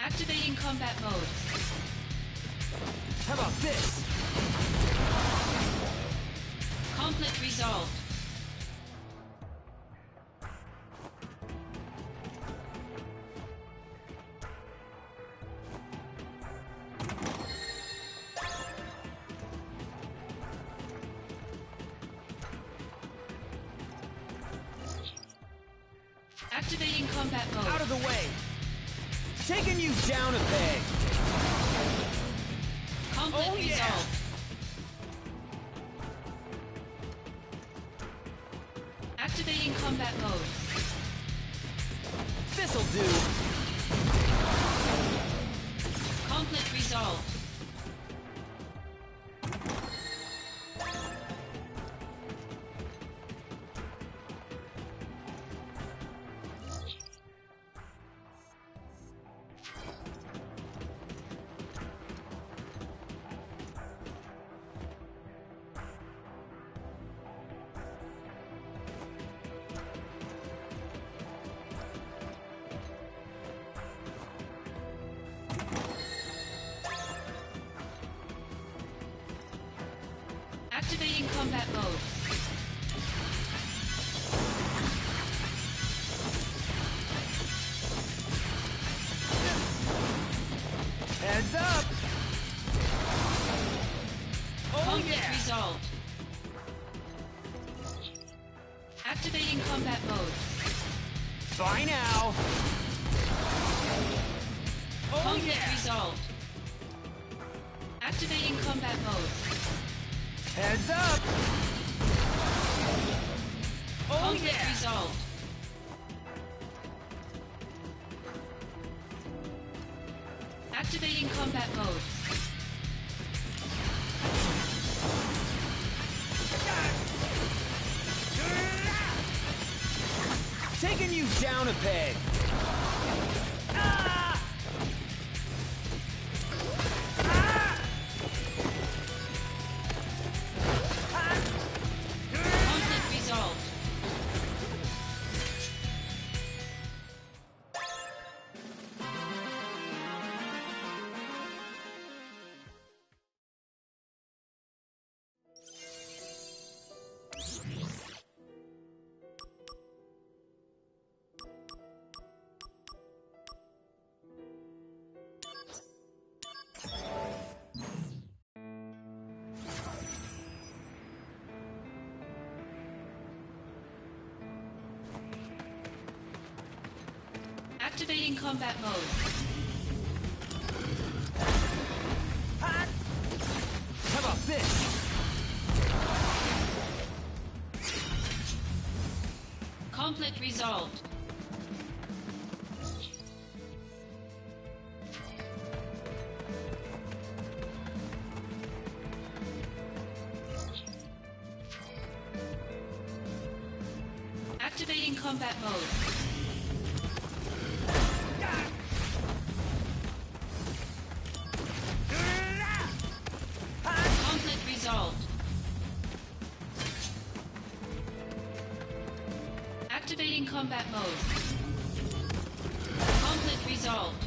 Activating combat mode. How about this? Conflict resolved. Activating combat mode. Out of the way! Taking you down a peg! Conflict Oh, yeah. resolved. Activating combat mode. This'll do! Conflict resolved. Activating combat mode. Heads up! Oh Conflict yeah! resolved. Activating combat mode. Bye now! Oh Conflict yeah! resolved. Activating combat mode. Heads up! Oh Conflict yeah! resolved. Activating combat mode. Taking you down a peg! Ah! Ah! Conflict resolved. Activating combat mode. Hot! How about this? Conflict resolved. Activating combat mode. Conflict resolved. Activating combat mode. Conflict resolved.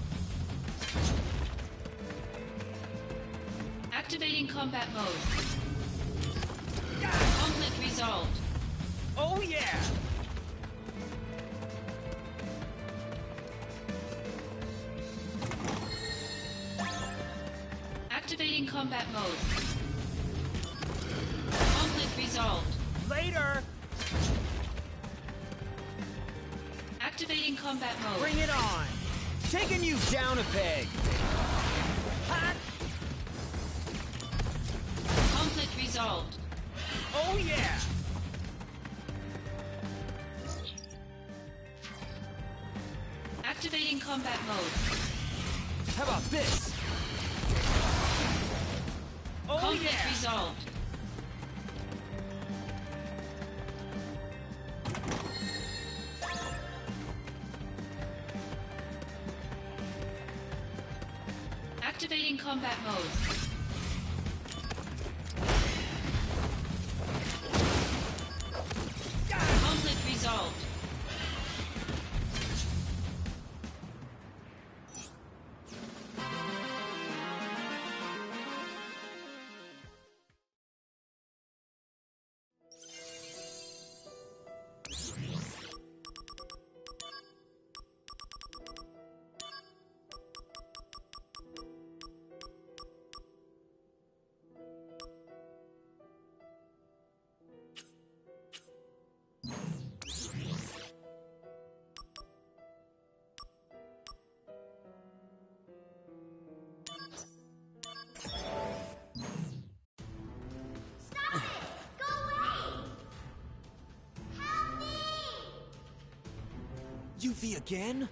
Activating combat mode. Conflict resolved. Oh yeah! Activating combat mode. Conflict resolved. Later! Activating combat mode. Bring it on! Taking you down a peg! Hot! Conflict resolved. Oh yeah! Activating combat mode. How about this? Oh Conflict yeah! resolved. Activating combat mode. Conflict resolved. Yuffie again?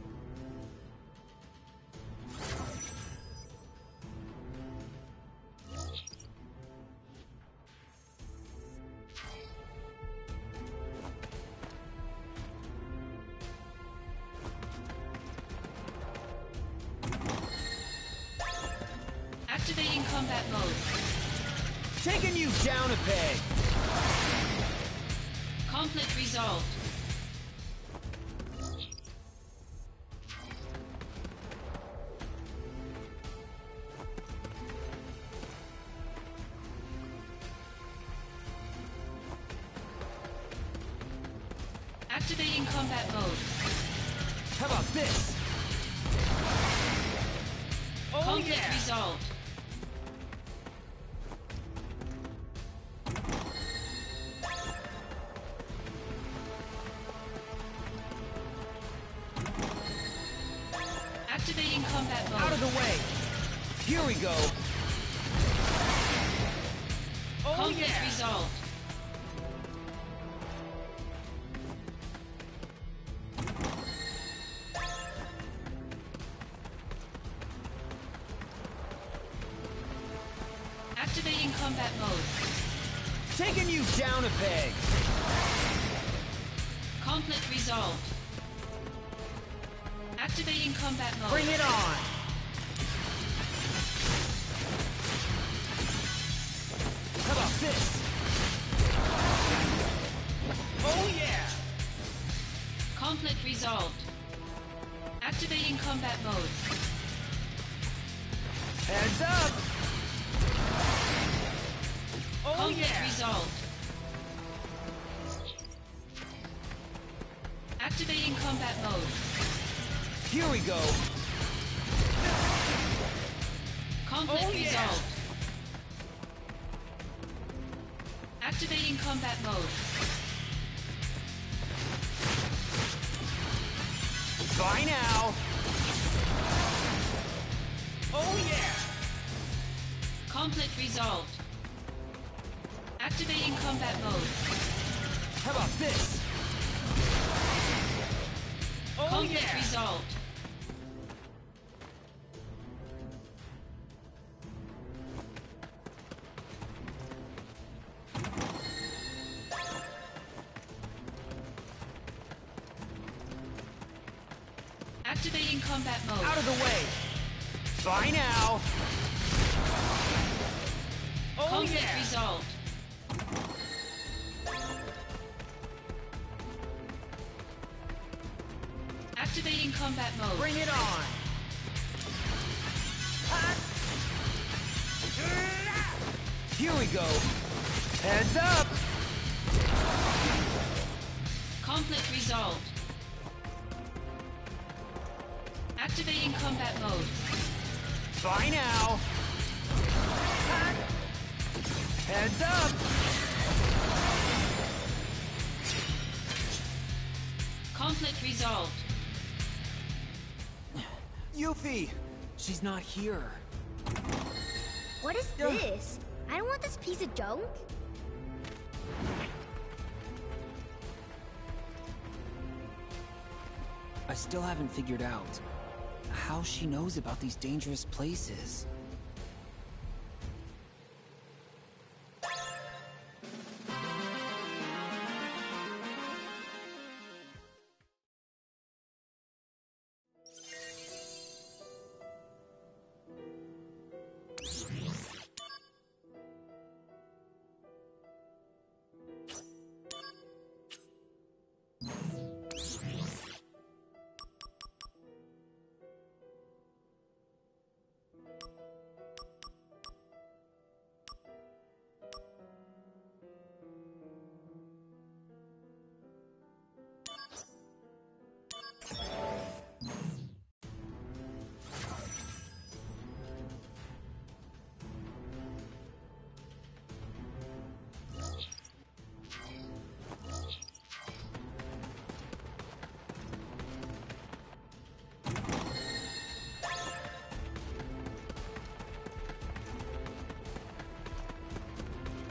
Activating combat mode. Taking you down a peg! Conflict resolved. Activating combat mode. How about this? Oh Conflict yeah! resolved. Activating combat mode. Out of the way! Here we go! Oh Conflict yeah! resolved. Activating combat mode. Taking you down a peg! Conflict resolved. Activating combat mode. Bring it on! How about this? Oh yeah! Conflict resolved. Activating combat mode. Heads up! Oh Conflict yeah! resolved. Activating combat mode. Here we go! Conflict Oh, yeah. resolved. Activating combat mode. Bye now! Oh yeah! Conflict resolved. Activating combat mode. How about this? Oh Conflict yeah! resolved. Activating combat mode. Out of the way! Bye now! Oh Conflict yeah! resolved. Activating combat mode. Bring it on! Hot. Here we go! Heads up! Conflict resolved. Activating combat mode. Bye now! Hot. Heads up! Conflict resolved. Yuffie! She's not here. What is this? I don't want this piece of junk. I still haven't figured out how she knows about these dangerous places.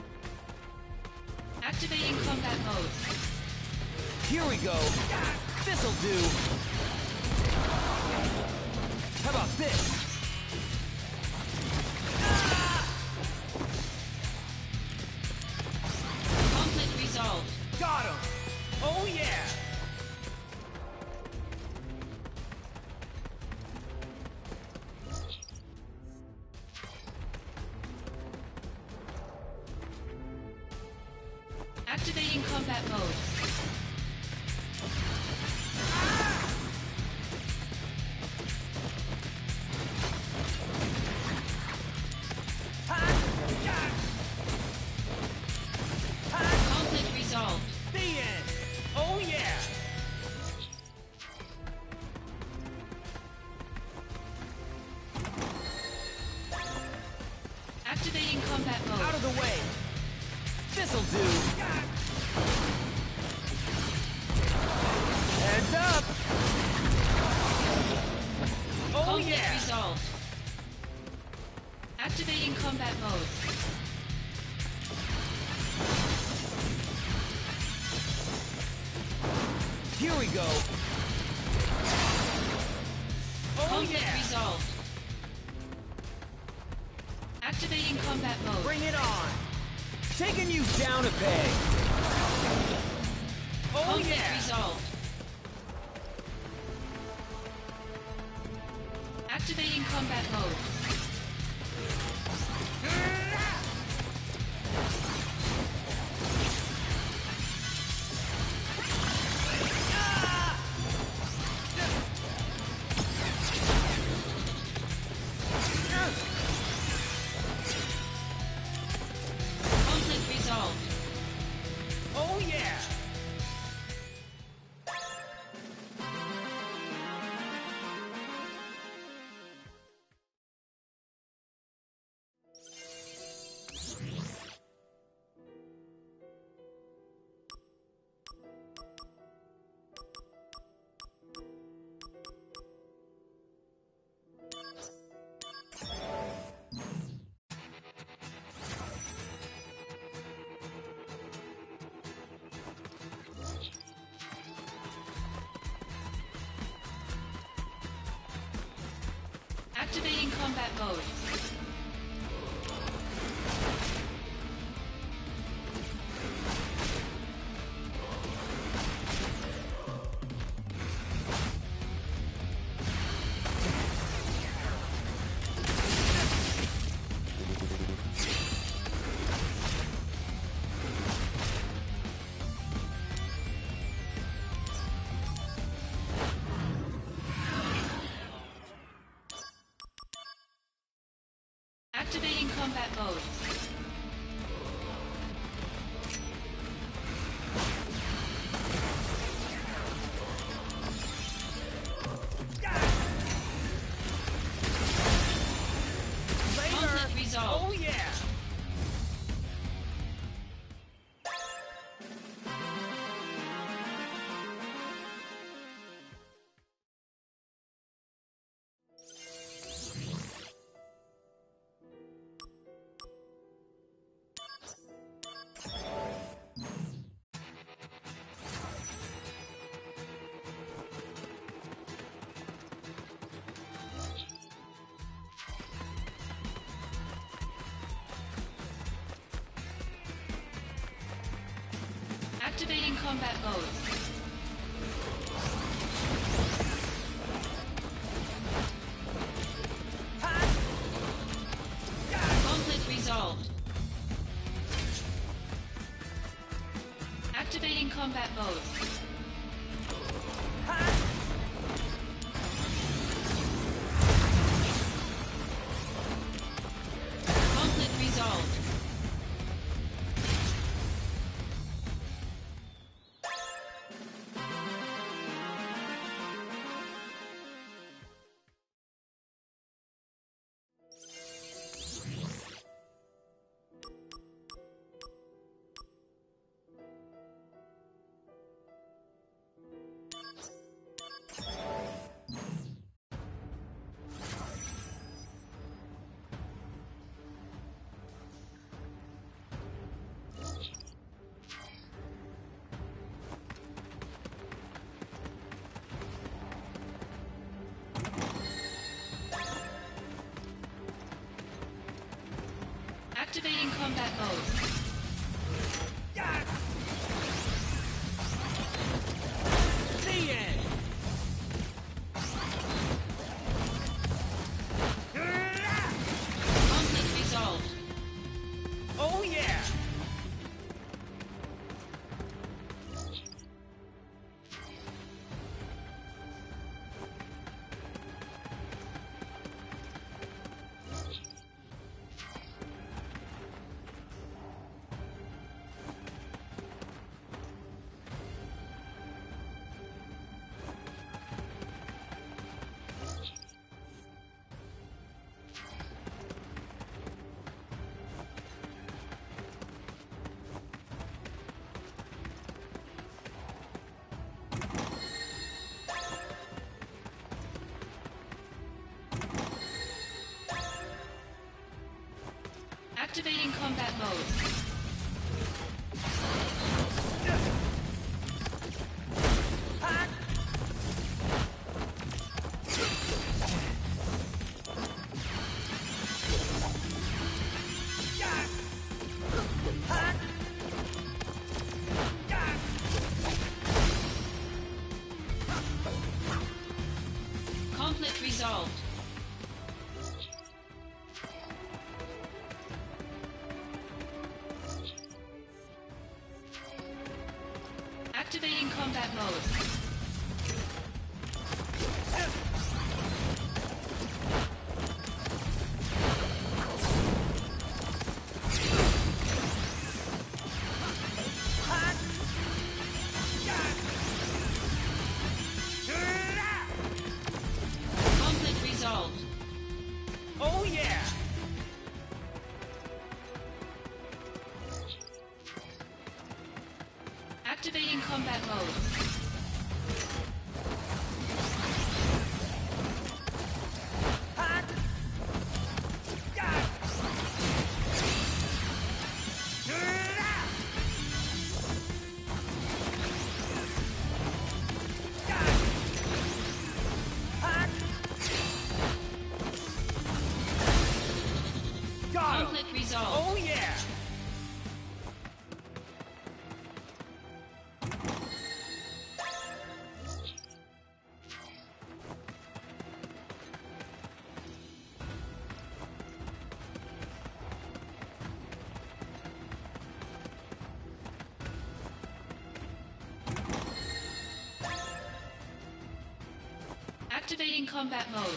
Activating combat mode. Here we go! This'll do. How about this? Conflict resolved. Got him! Oh yeah! Activating combat mode. Conflict resolved. The end! Oh yeah! Activating combat Out mode. of the way! This'll do! Heads up! Oh Conflict yeah! resolved. Activating combat mode. Here we go! Oh Conflict yeah! resolved. Activating combat mode. Bring it on! Taking you down a peg! Oh Conflict yeah! resolved. Activating combat mode. Conflict resolved. Oh yeah! Activating combat mode. Activating combat mode. Conflict resolved. Oh yeah! Activating combat mode. Conflict resolved. Activating combat mode. Conflict resolved. Activating combat mode. The end. Conflict resolved. Oh yeah. Activating combat mode. Conflict resolved. Activating combat mode. Conflict resolved. Oh yeah. Activating combat mode. Got him. Conflict resolved. Oh yeah. Activating combat mode.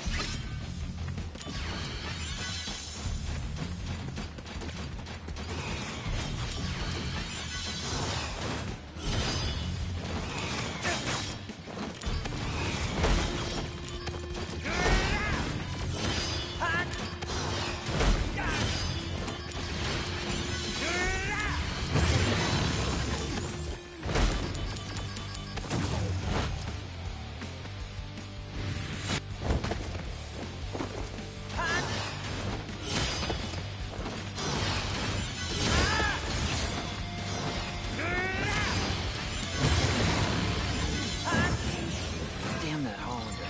Damn that Hollander.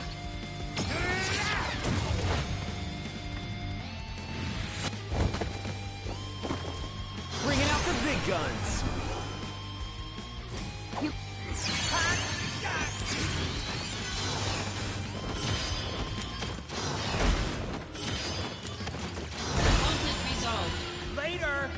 Bringing out the big guns. Conflict resolved. Later.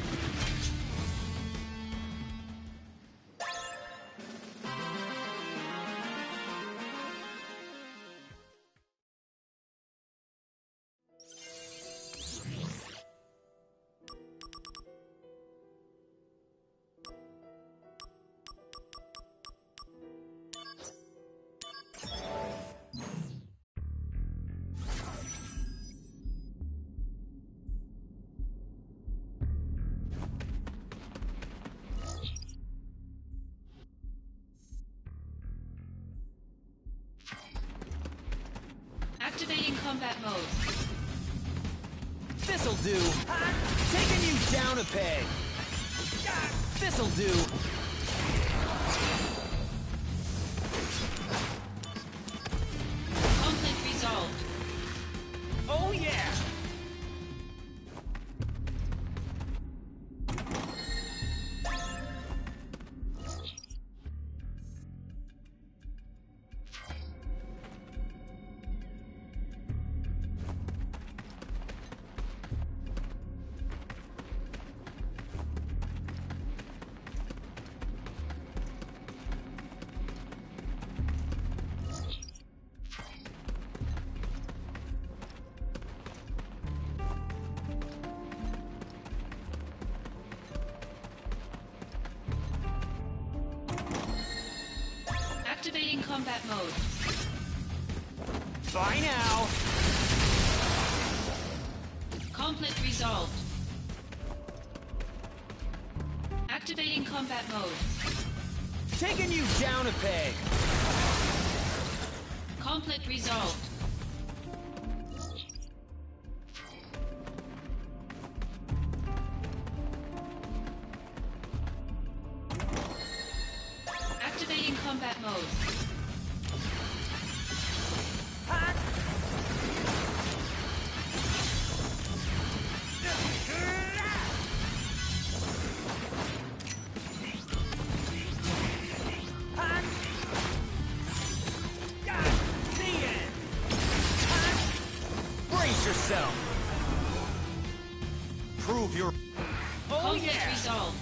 Activating combat mode. This'll do. Taking you down a peg. This'll do. Conflict resolved. Oh yeah. combat mode. Bye now. Conflict resolved. Activating combat mode. Taking you down a peg. Conflict resolved. Activating combat mode. Brace yourself. Prove your... Oh Conflict yeah. resolved.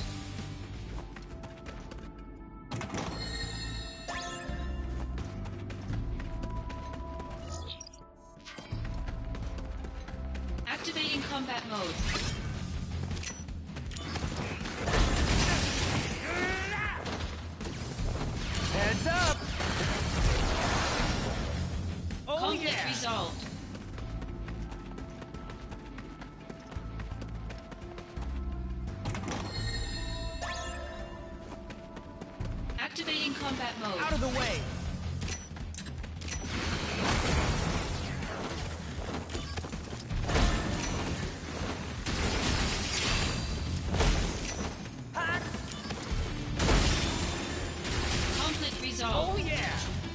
Activating combat mode. Heads up. Oh Conflict yeah. resolved. Activating combat mode. Out of the way. Conflict Oh resolved. yeah.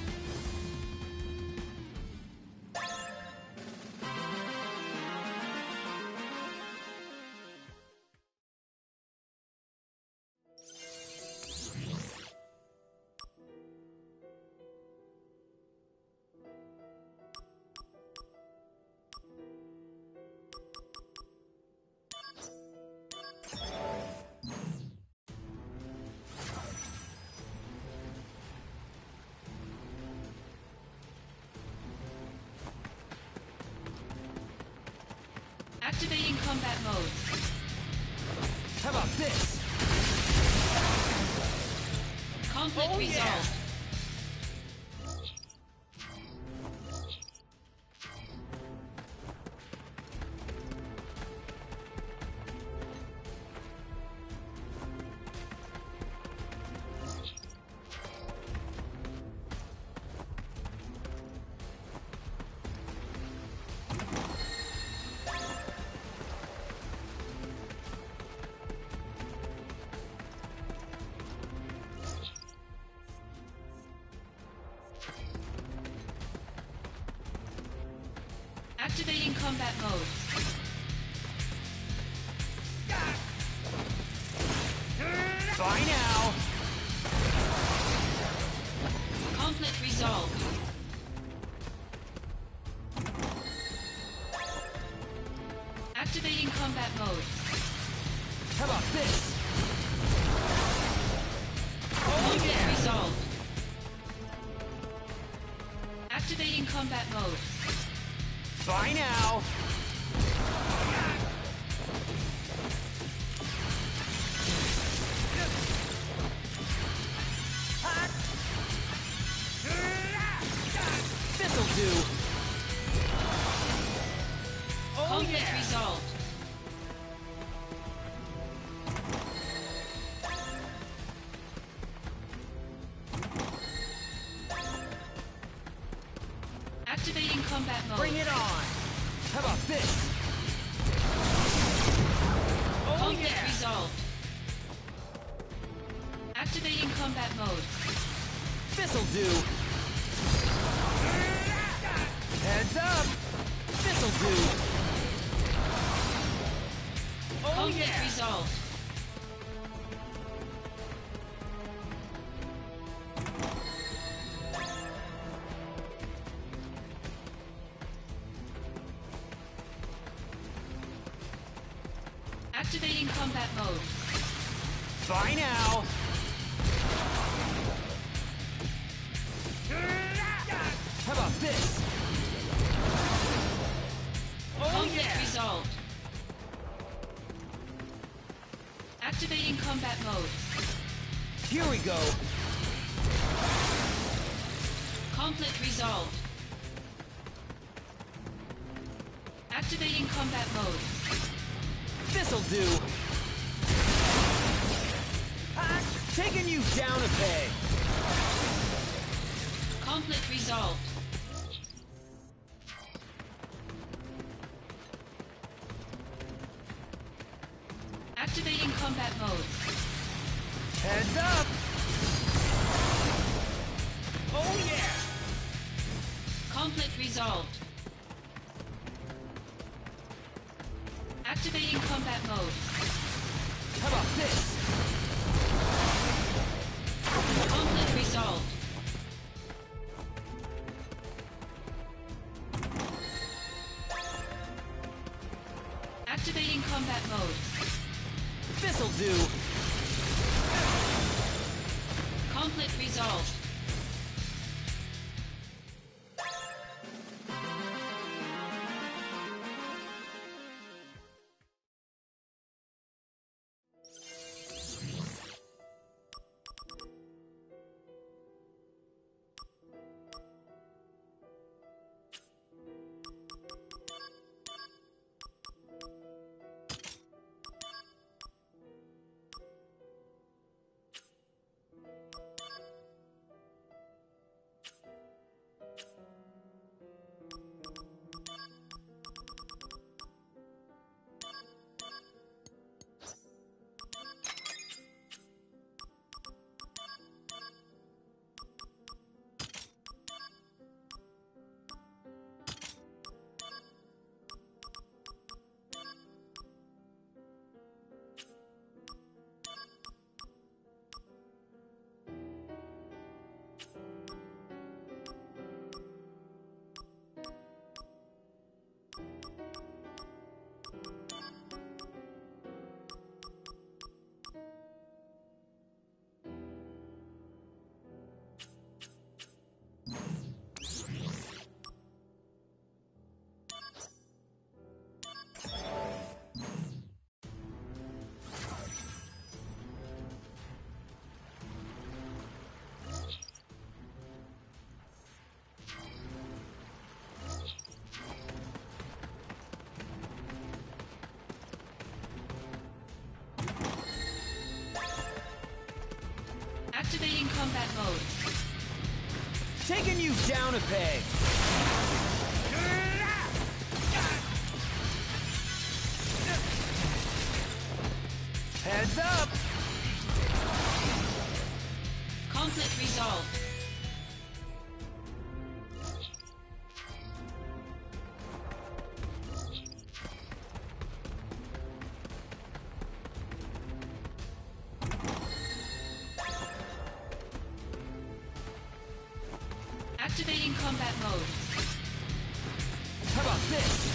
Activating combat mode. How about this? Conflict Oh, yeah. resolved. Activating combat mode. Bye now. Conflict resolved. Activating combat mode. How about this? Conflict resolved. Activating combat mode. Bye now. This'll do. Oh Conflict yeah. resolved. Activating combat mode. Bring it on. How about this? Oh Conflict yeah. resolved. Activating combat mode. This'll do. Heads up. This'll do. Oh Conflict yeah. resolved. Activating combat mode. Bye now. How about this? Oh Conflict yeah. resolved. Activating combat mode. Here we go. Conflict resolved. Activating combat mode. This'll do. Taking you down a peg. Conflict resolved. Activating combat mode. Heads up. Oh yeah. Conflict resolved. Activating combat mode. How about this? Conflict resolved. Activating combat mode. This'll do. Conflict resolved. Activating combat mode. Taking you down a peg. Heads up. Conflict resolved. Activating combat mode. How about this?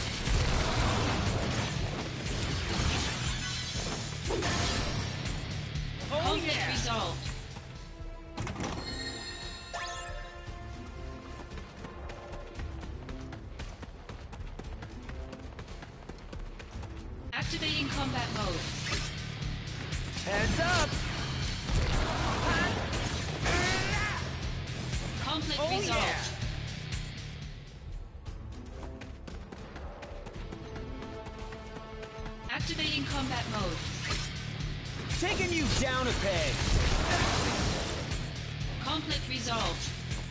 Oh Conflict yeah. resolved. Activating combat mode. Heads up. Conflict Oh resolved. yeah. Activating combat mode. Taking you down a peg. Conflict resolved.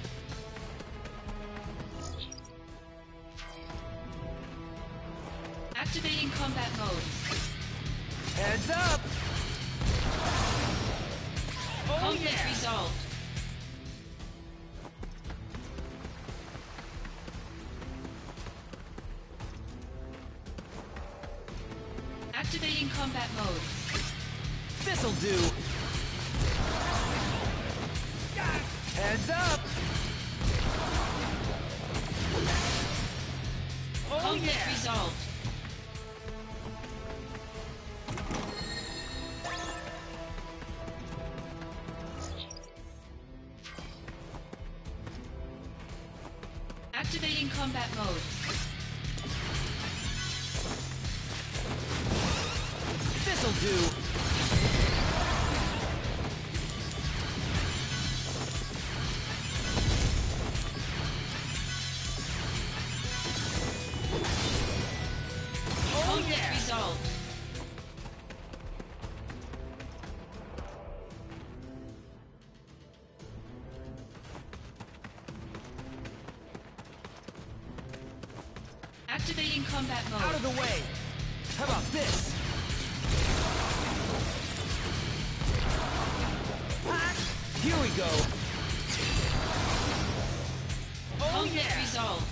Activating combat mode. Heads up. Oh Conflict yeah. resolved. Activating combat mode. This'll do. Heads up. Oh Conflict yeah. resolved. Activating combat mode. This'll do. Activating combat mode. Out of the way! How about this? Ah, here we go! Oh Conflict yeah! resolved.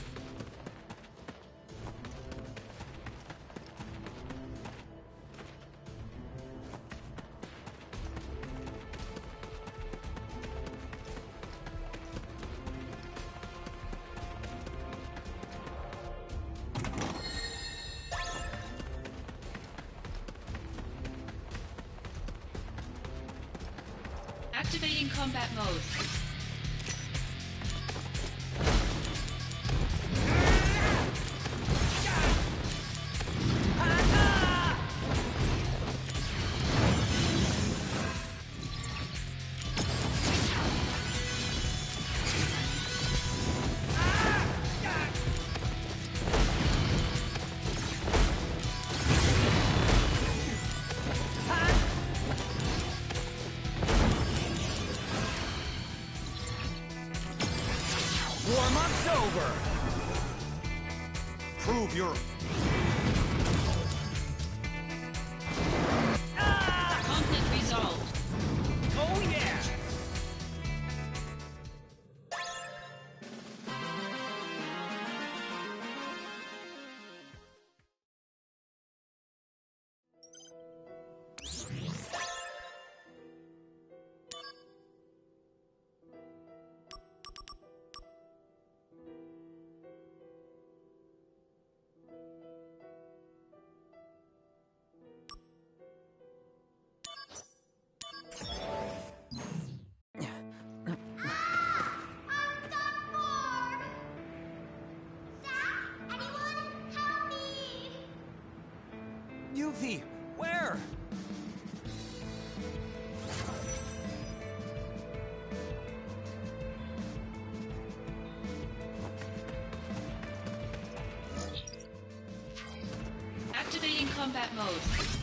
Activating combat mode. Warm-up's over! Prove your... Conflict resolved. Oh yeah! Yuffie, where? Activating combat mode.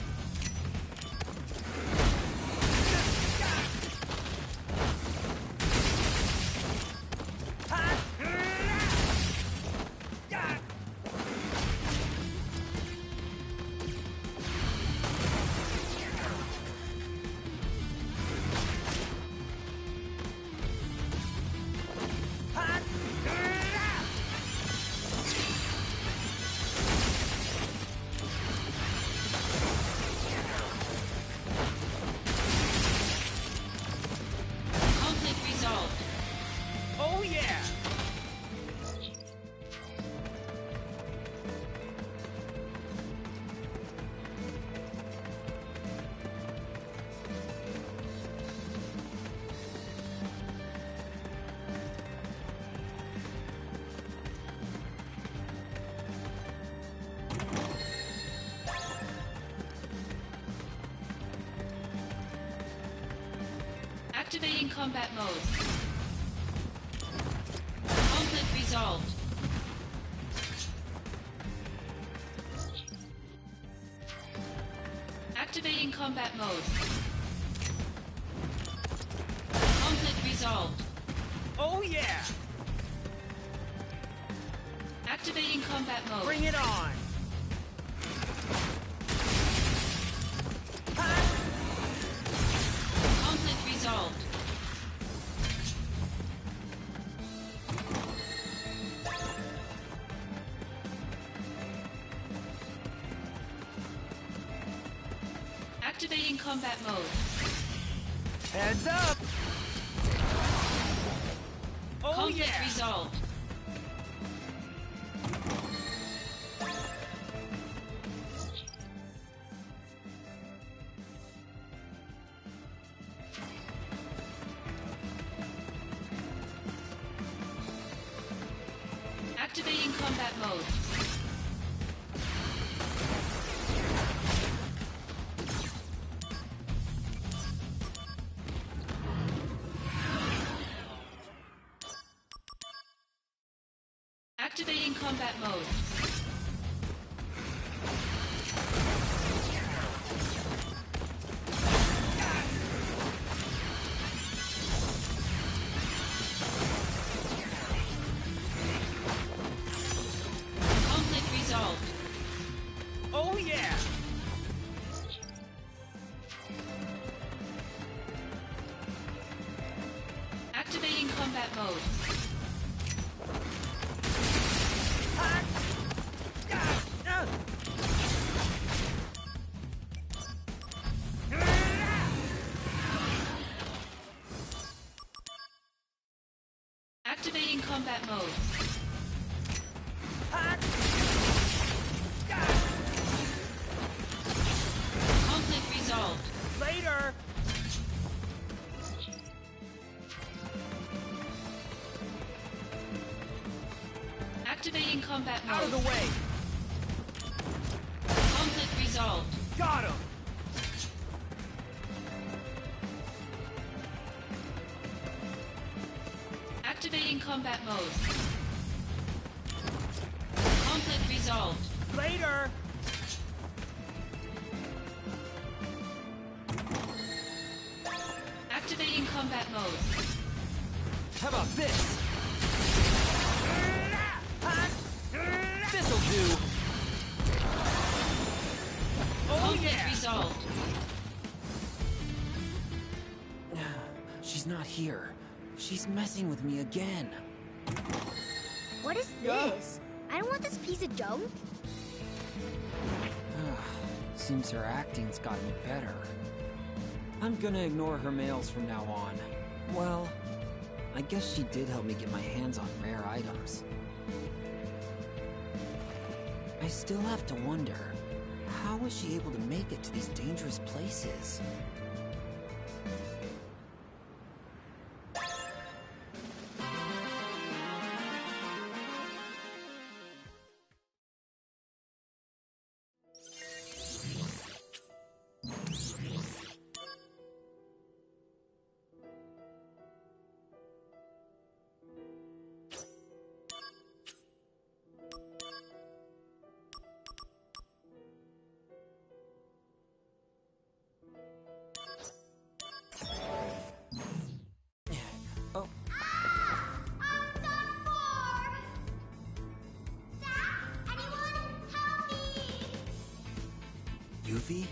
Conflict resolved. Oh yeah! Activating combat mode. Conflict resolved. Activating combat mode. Conflict resolved. Oh yeah! Activating combat mode. Bring it on! Conflict resolved. Activating combat mode. Heads up! Oh Conflict yeah! resolved. Activating combat mode. Activating combat mode. Conflict Activating combat mode. Conflict resolved. Later! Activating combat mode. Out of the way! Conflict resolved. Got him! Activating combat mode. Conflict resolved. Later! Activating combat mode. How about this? This'll do! Oh Conflict yeah! resolved. She's not here. She's messing with me again. What is Yeah. this? I don't want this piece of junk. Seems her acting's gotten better. I'm gonna ignore her mails from now on. Well, I guess she did help me get my hands on rare items. I still have to wonder, how was she able to make it to these dangerous places? Oh, I'm done for! Zach, anyone help me! Yuffie?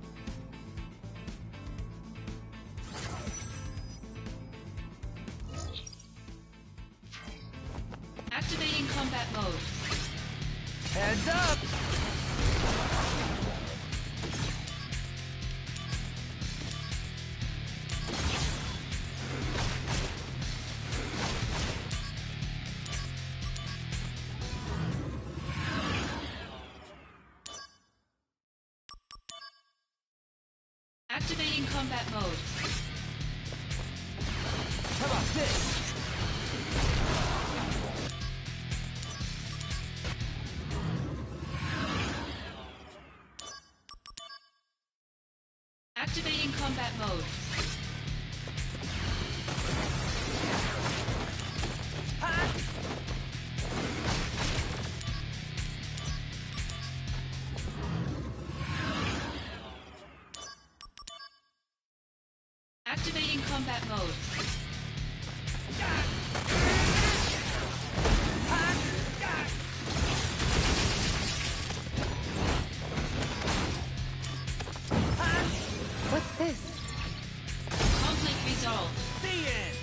Activating combat mode. Heads up! Activating combat mode. How about this? Activating combat mode. Activating combat mode. What's this? Conflict resolved. The end!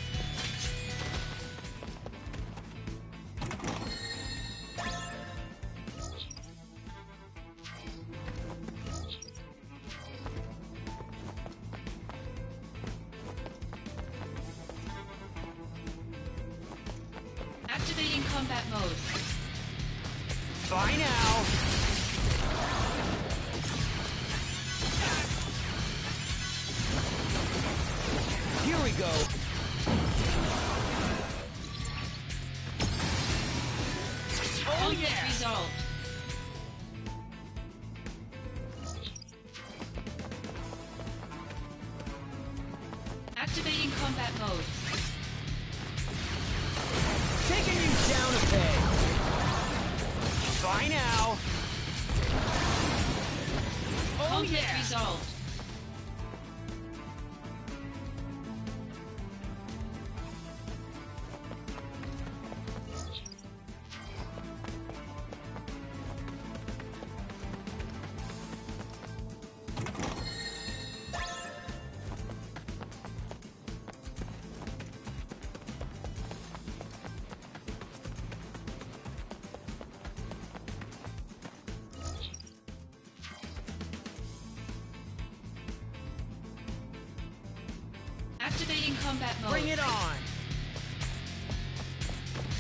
Activating combat mode. Bye now! Here we go! Oh Conflict yeah! resolved. Activating combat mode. Taking you down a peg! Bye now! Oh Conflict yeah! resolved. Activating combat mode. Bring it on!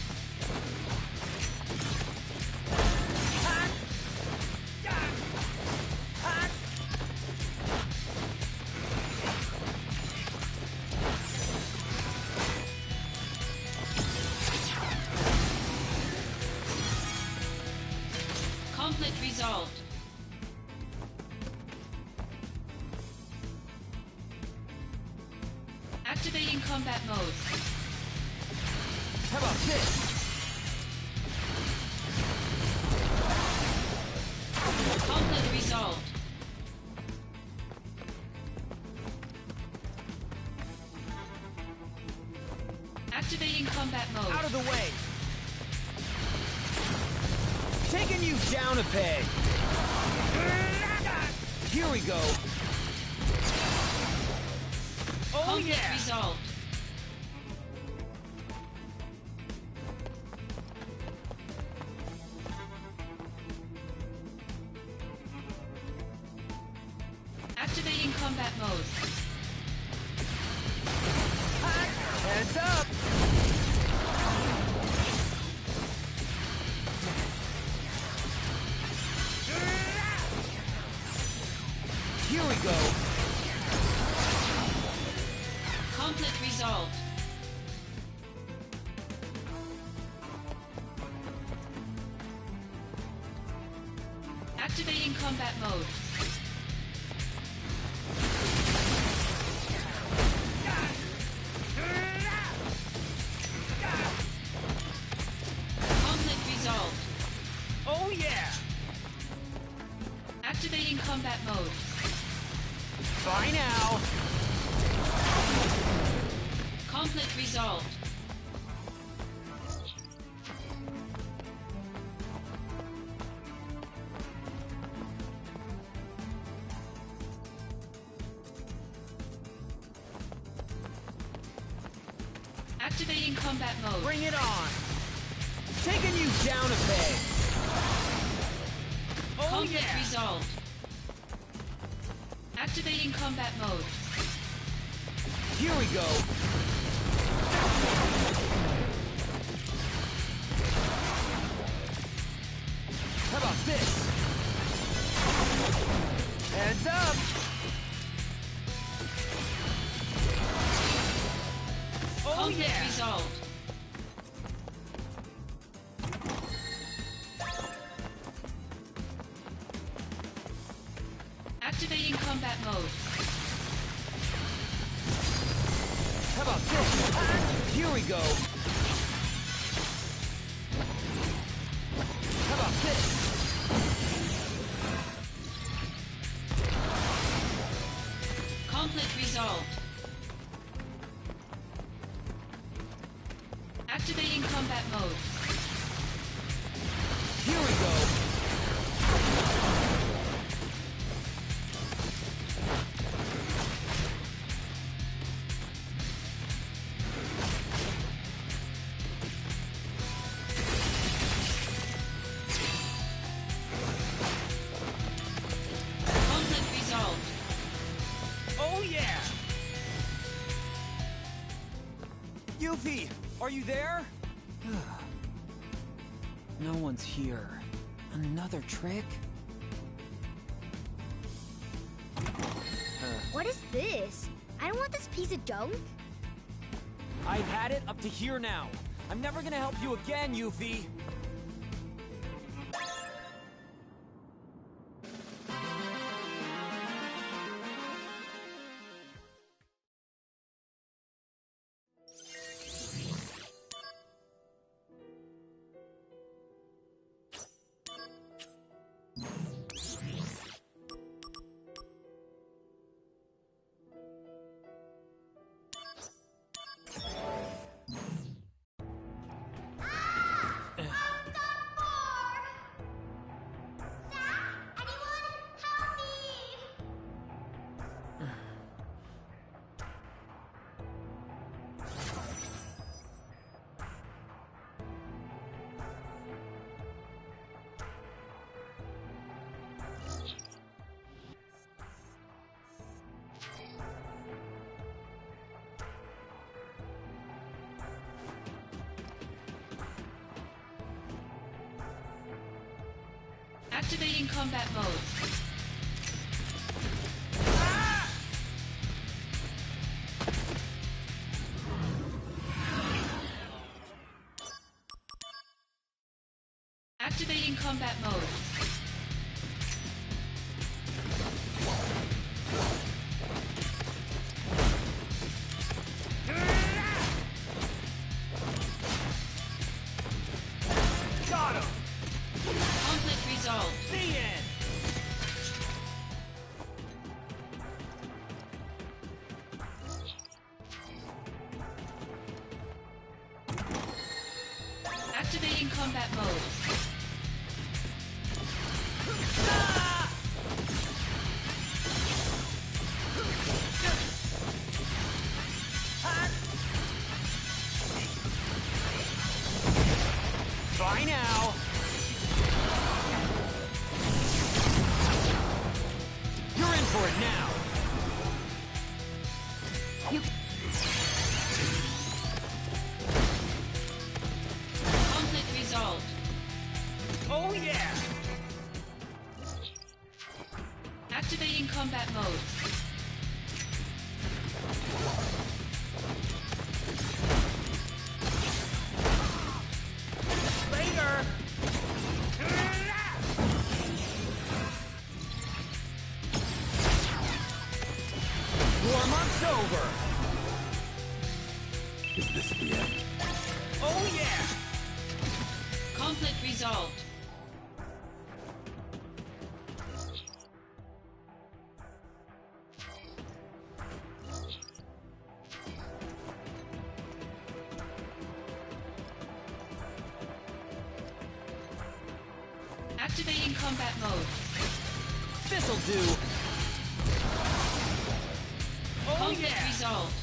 Conflict resolved. Activating combat mode. How about this? Conflict resolved. Activating combat mode. Out of the way! Taking you down a peg! Here we go! Oh Conflict yeah! resolved. Activating combat mode. Heads up! Here we go! Conflict resolved. Activating combat mode. Conflict resolved. Oh yeah! Activating combat mode. Bye now! Conflict resolved. Activating combat mode. Bring it on! Taking you down a peg! Oh Conflict yeah! resolved. Activating combat mode. Here we go! How about this? Heads up! Oh Conflict yeah! resolved. Activating combat mode. How about this? Here we go! How about this? Conflict resolved. Activating combat mode. Here we go! Conflict resolved. Oh yeah! Yuffie, are you there? No one's here. Another trick? What is this? I don't want this piece of junk. I've had it up to here now. I'm never gonna help you again, Yuffie. Activating combat mode. Activating combat mode. Got him! Conflict resolved. The end! Activating combat mode. Bye now! You're in for it now! Conflict resolved. Oh yeah! Activating combat mode. Later! Warm-up's over! Is this the end? Oh yeah! Conflict resolved. Activating combat mode. This'll do! Oh Conflict yeah! resolved.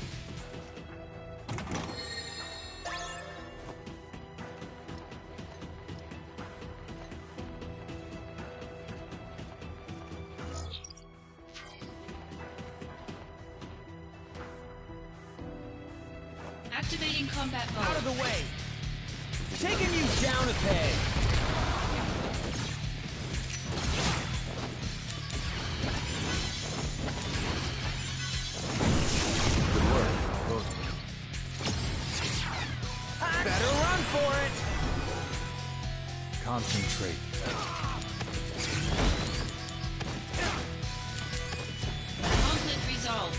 Activating combat mode. Out of the way! Taking you down a peg! Good work, both of you. Better run for it! Concentrate. Conflict resolved.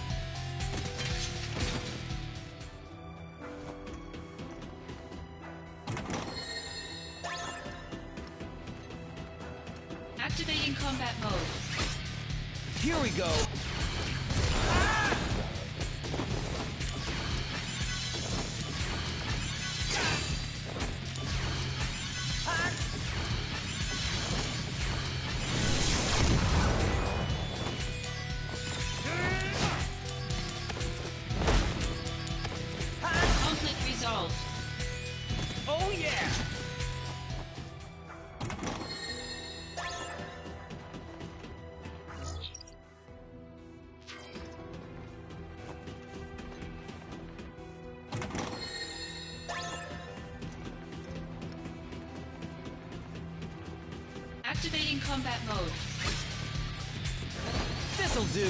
Activating combat mode. Here we go! Conflict resolved. Oh yeah! Activating combat mode. This'll do!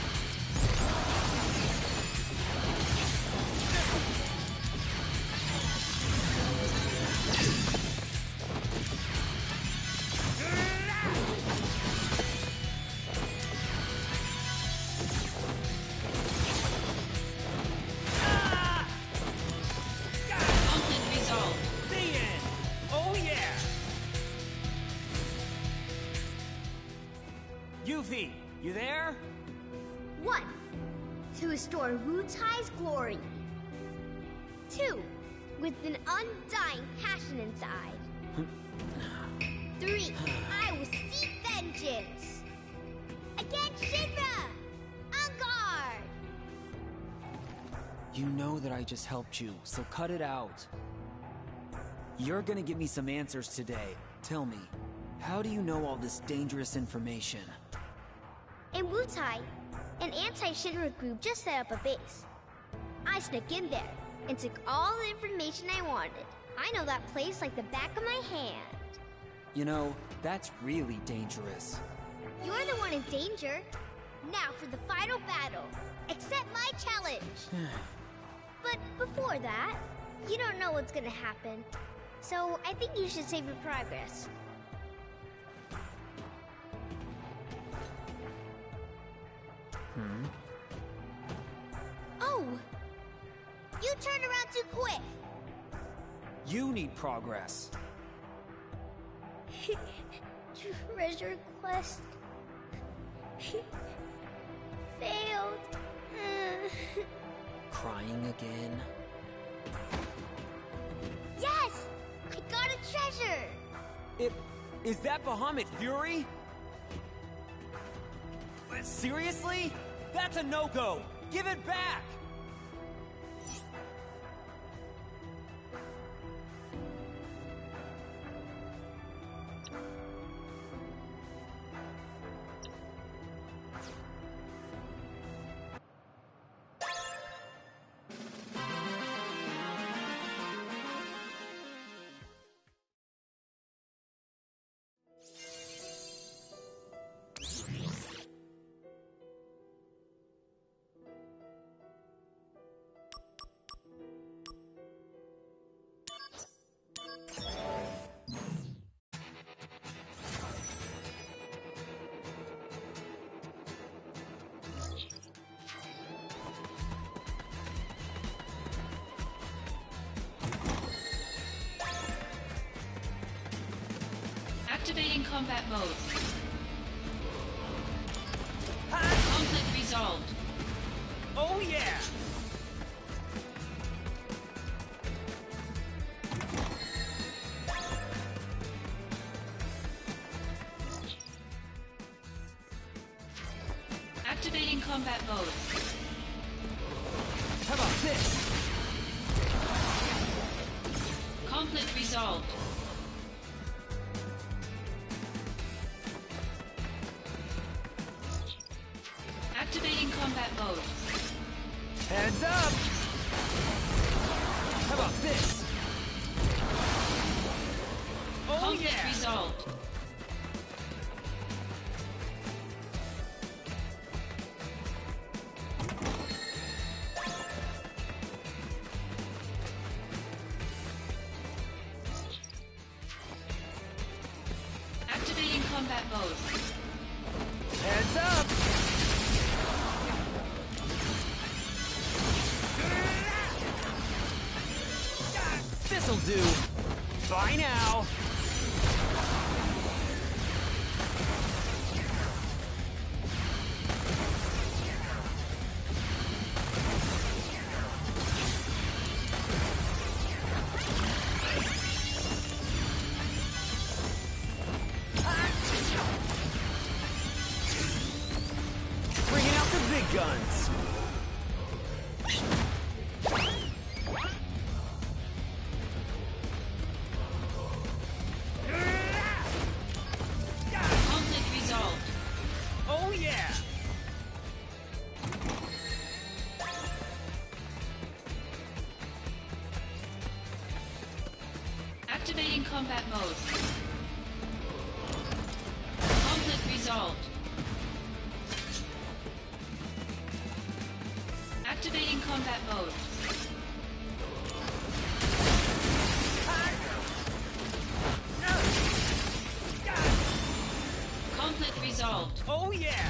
Conflict resolved. The end! Oh yeah! Yuffie, you there? 1. To restore Wu Tai's glory. 2. With an undying passion inside. 3. I will seek vengeance. Against Shinra! On guard! You know that I just helped you, so cut it out. You're gonna give me some answers today. Tell me, how do you know all this dangerous information? In Wu Tai, an anti-Shinra group just set up a base. I snuck in there and took all the information I wanted. I know that place like the back of my hand. You know, that's really dangerous. You're the one in danger. Now for the final battle. Accept my challenge. But before that, you don't know what's gonna happen. So I think you should save your progress. Oh! You turned around too quick! You need progress. Treasure quest failed. Crying again? Yes! I got a treasure! Is that Bahamut Fury? Seriously? That's a no-go! Give it back! Activating combat mode. Conflict resolved. Oh yeah! Activating combat mode. How about this? Conflict resolved. Activating combat mode. Heads up! How about this? Oh Conflict yeah! resolved. Activating combat mode. Heads up! This'll do. Bye now. Bringing out the big guns. Conflict resolved. Oh yeah! Activating combat mode. Conflict resolved. Activating combat mode. Conflict resolved. Oh yeah!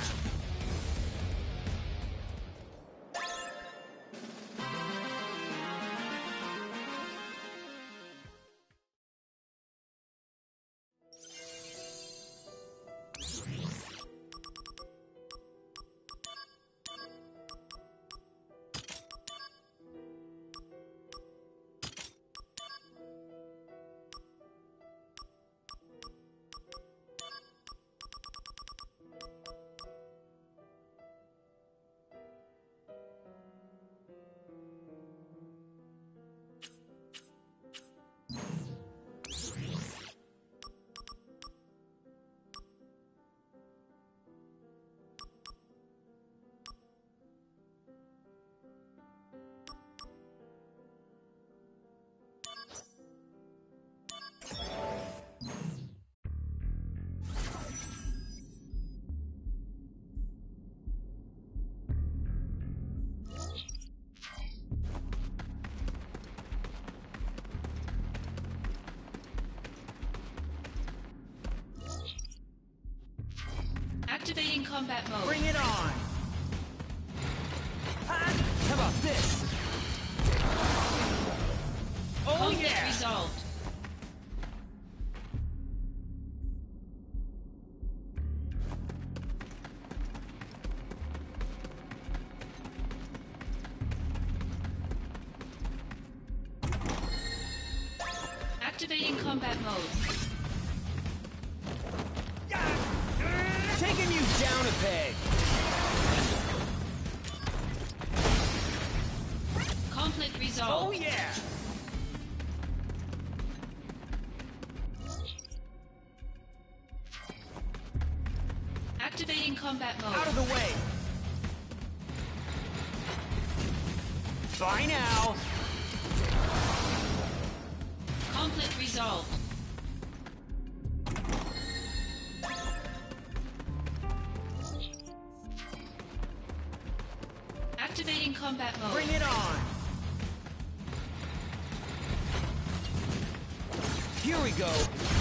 Activating combat mode. Bring it on! How about this? Oh Conflict yeah! resolved. Activating combat mode. Taking you down a peg. Conflict Oh resolved. yeah. Activating combat mode. Out of the way. Bye now. Conflict resolved. Activating combat mode. Bring it on. Here we go.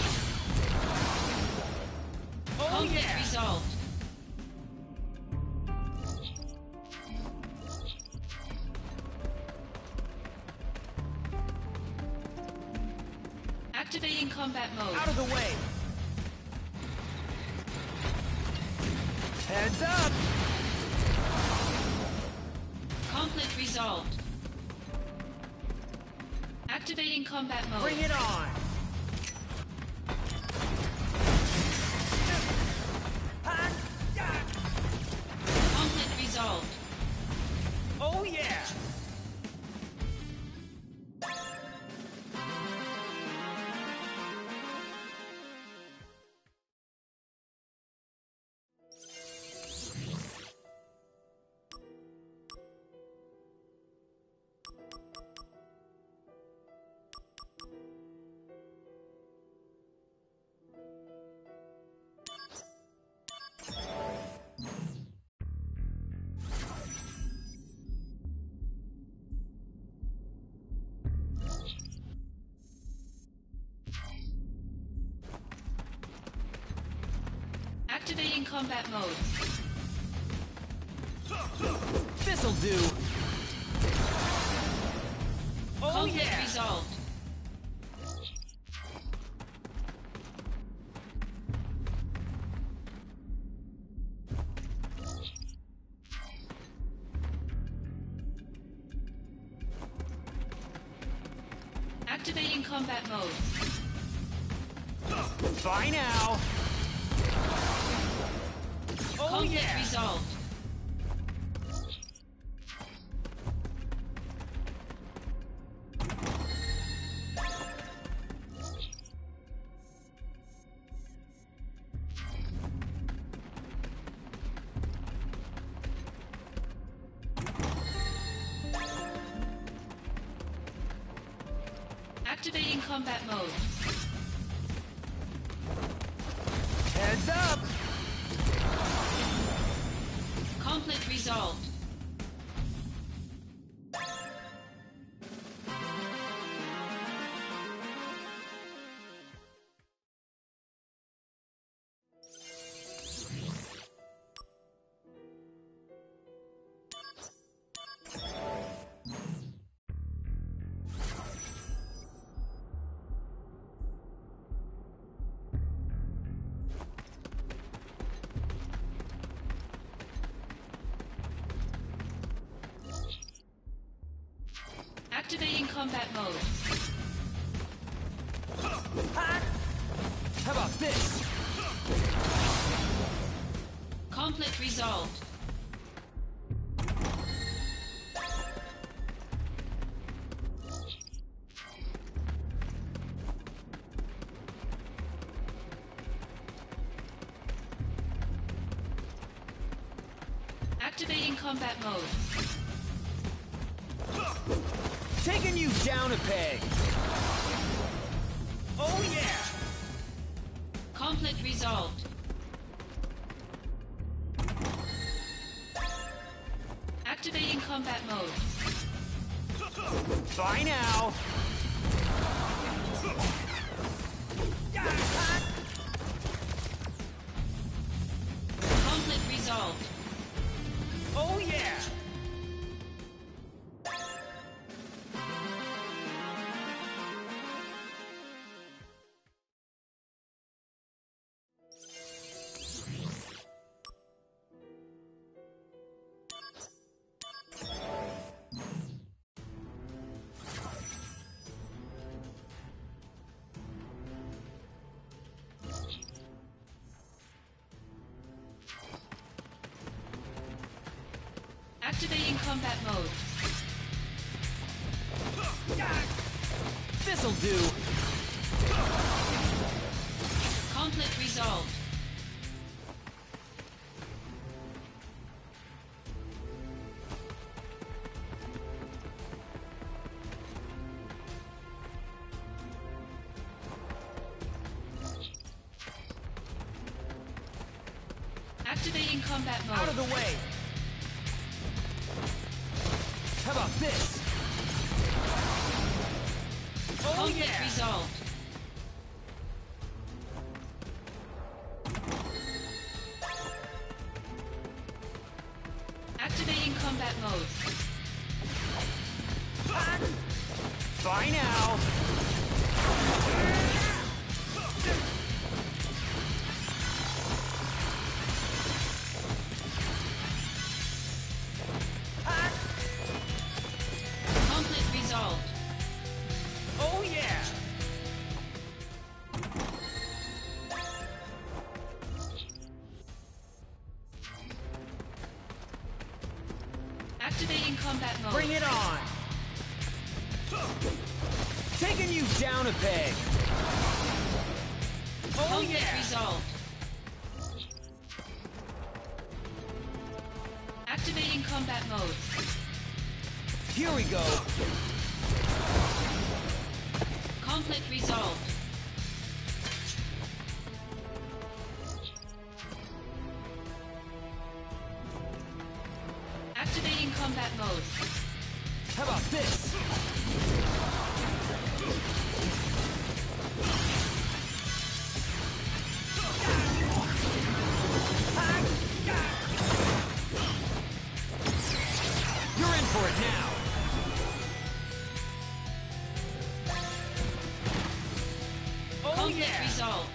Oh Conflict yeah. resolved. Activating combat mode. Out of the way. Heads up. Conflict resolved. Activating combat mode. Bring it on. Conflict resolved. Oh yeah. Activating combat mode. This'll do. Oh Conflict yeah. resolved. Activating combat mode. Bye now. Oh Conflict yeah. resolved. Activating combat mode. Heads up. Conflict resolved. Activating combat mode. How about this? Conflict resolved. Activating combat mode. Taking you down a peg. Oh yeah. Conflict resolved. Activating combat mode. Bye now. Conflict resolved. Oh yeah. Activating combat mode. This'll do. Conflict resolved. Activating combat mode. Out of the way. How about this? Oh Conflict yeah. resolved. Activating combat mode. Bye now. Conflict resolved. Oh yeah. Activating combat mode. Bring it on. Taking you down a peg. Oh Conflict yeah. resolved. Activating combat mode. Here we go. Conflict resolved. Activating combat mode. How about this? You're in for it now. Oh Conflict yeah. resolved.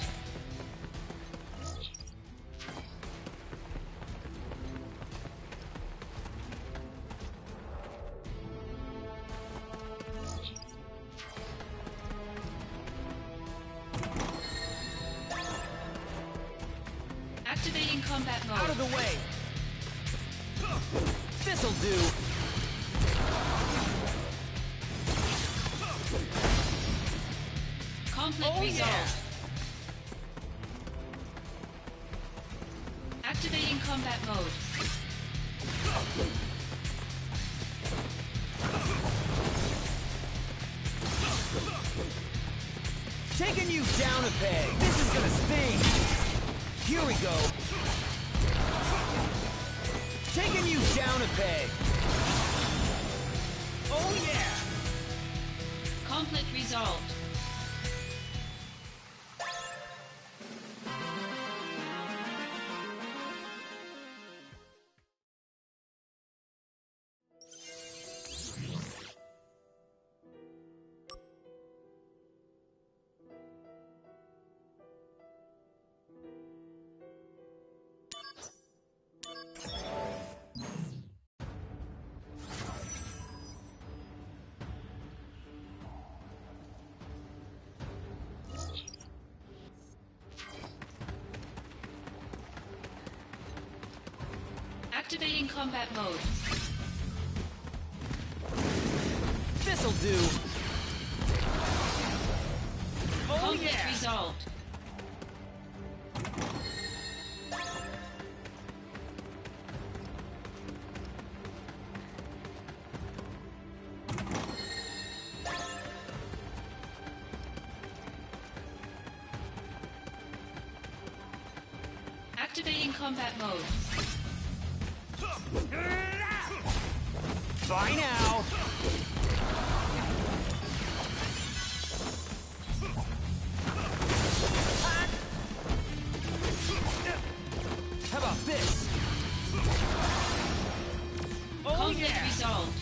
Activating combat mode. Out of the way. This'll do. Conflict Oh, resolved. yeah. Activating combat mode. Taking you down a peg. This is gonna sting. Here we go. Taking you down a peg. Oh yeah. Conflict resolved. Activating combat mode. This'll do. Oh Conflict yeah. resolved. Activating combat mode. Bye now. How about this? Oh Conflict yeah. resolved.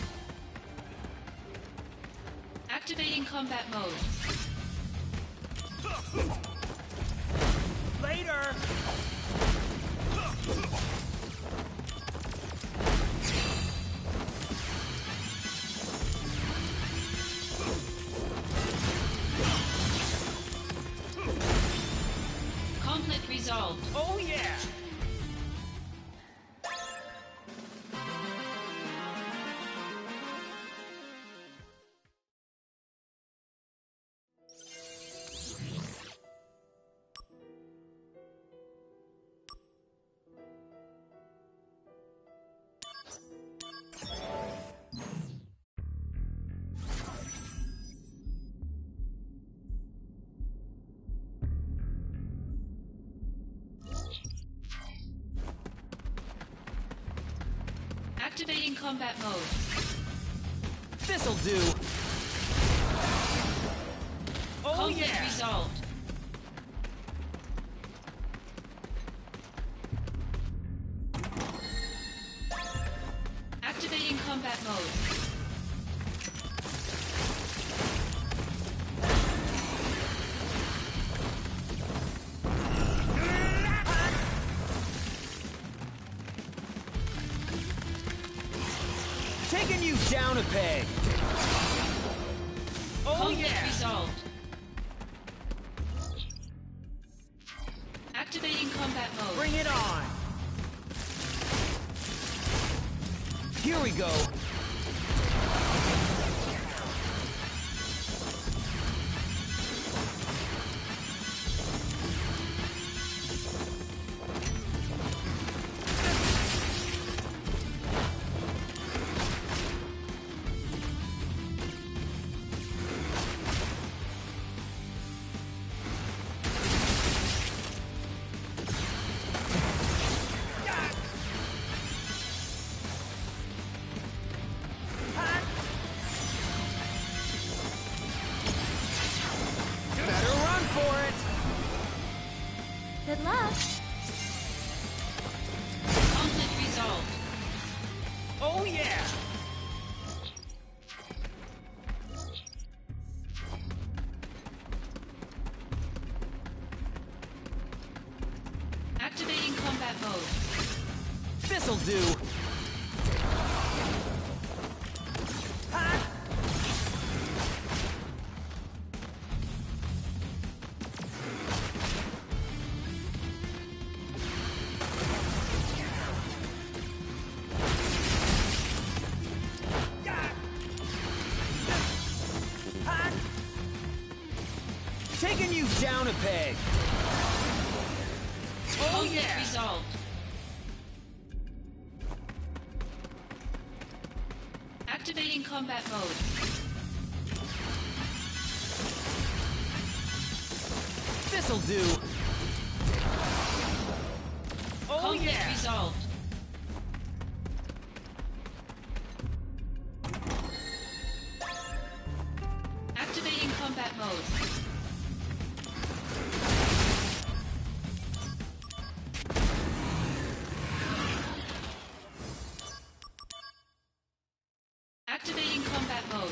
Activating combat mode. Later. Conflict resolved. Oh yeah. Activating combat mode. This'll do. Oh Conflict yeah! resolved. Activating combat mode. Taking you down a peg. Oh Conflict yeah! resolved. Activating combat mode. Bring it on! Here we go! Better run for it! Good luck. Conflict resolved. Oh yeah! Activating combat mode. This'll do. Taking you down a peg. Oh Conflict yeah! resolved. Activating combat mode. This'll do. Oh Conflict yeah! resolved. Activating combat mode. Activating combat mode.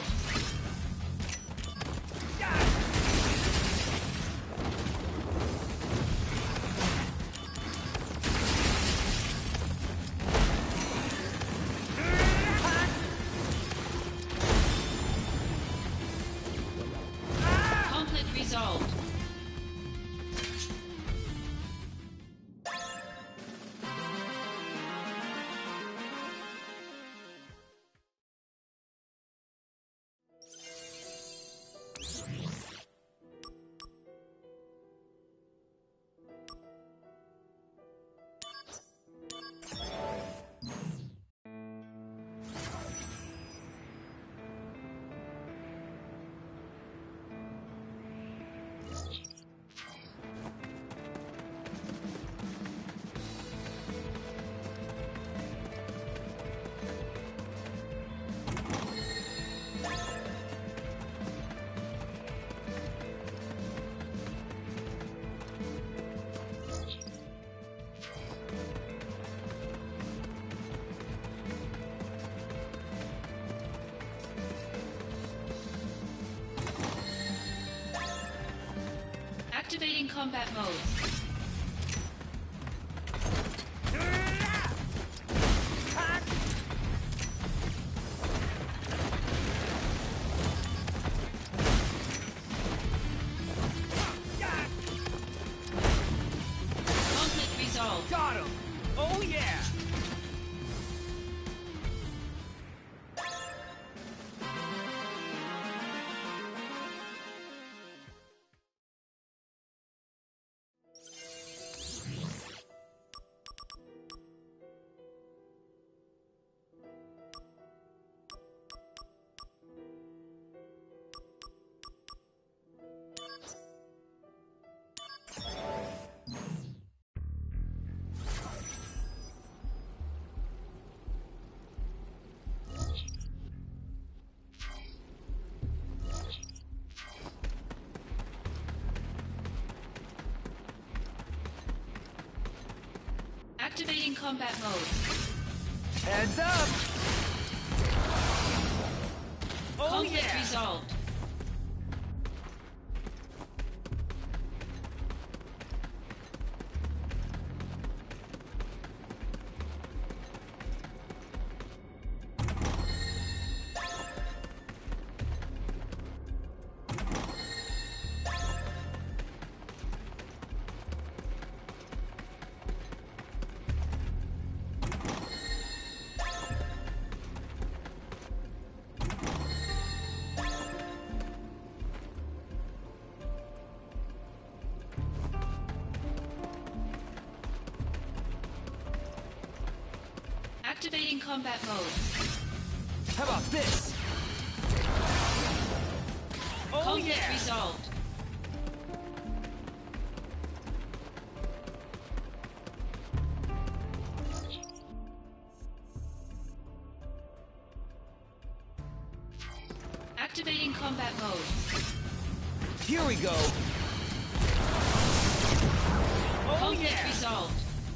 Conflict resolved. Activating combat mode. Conflict resolved. Got him! Oh yeah! Activating combat mode. Heads up! Oh Conflict yeah! resolved. Activating combat mode. How about this? Oh Conflict yeah! resolved. Activating combat mode. Here we go! Oh Conflict yeah! resolved.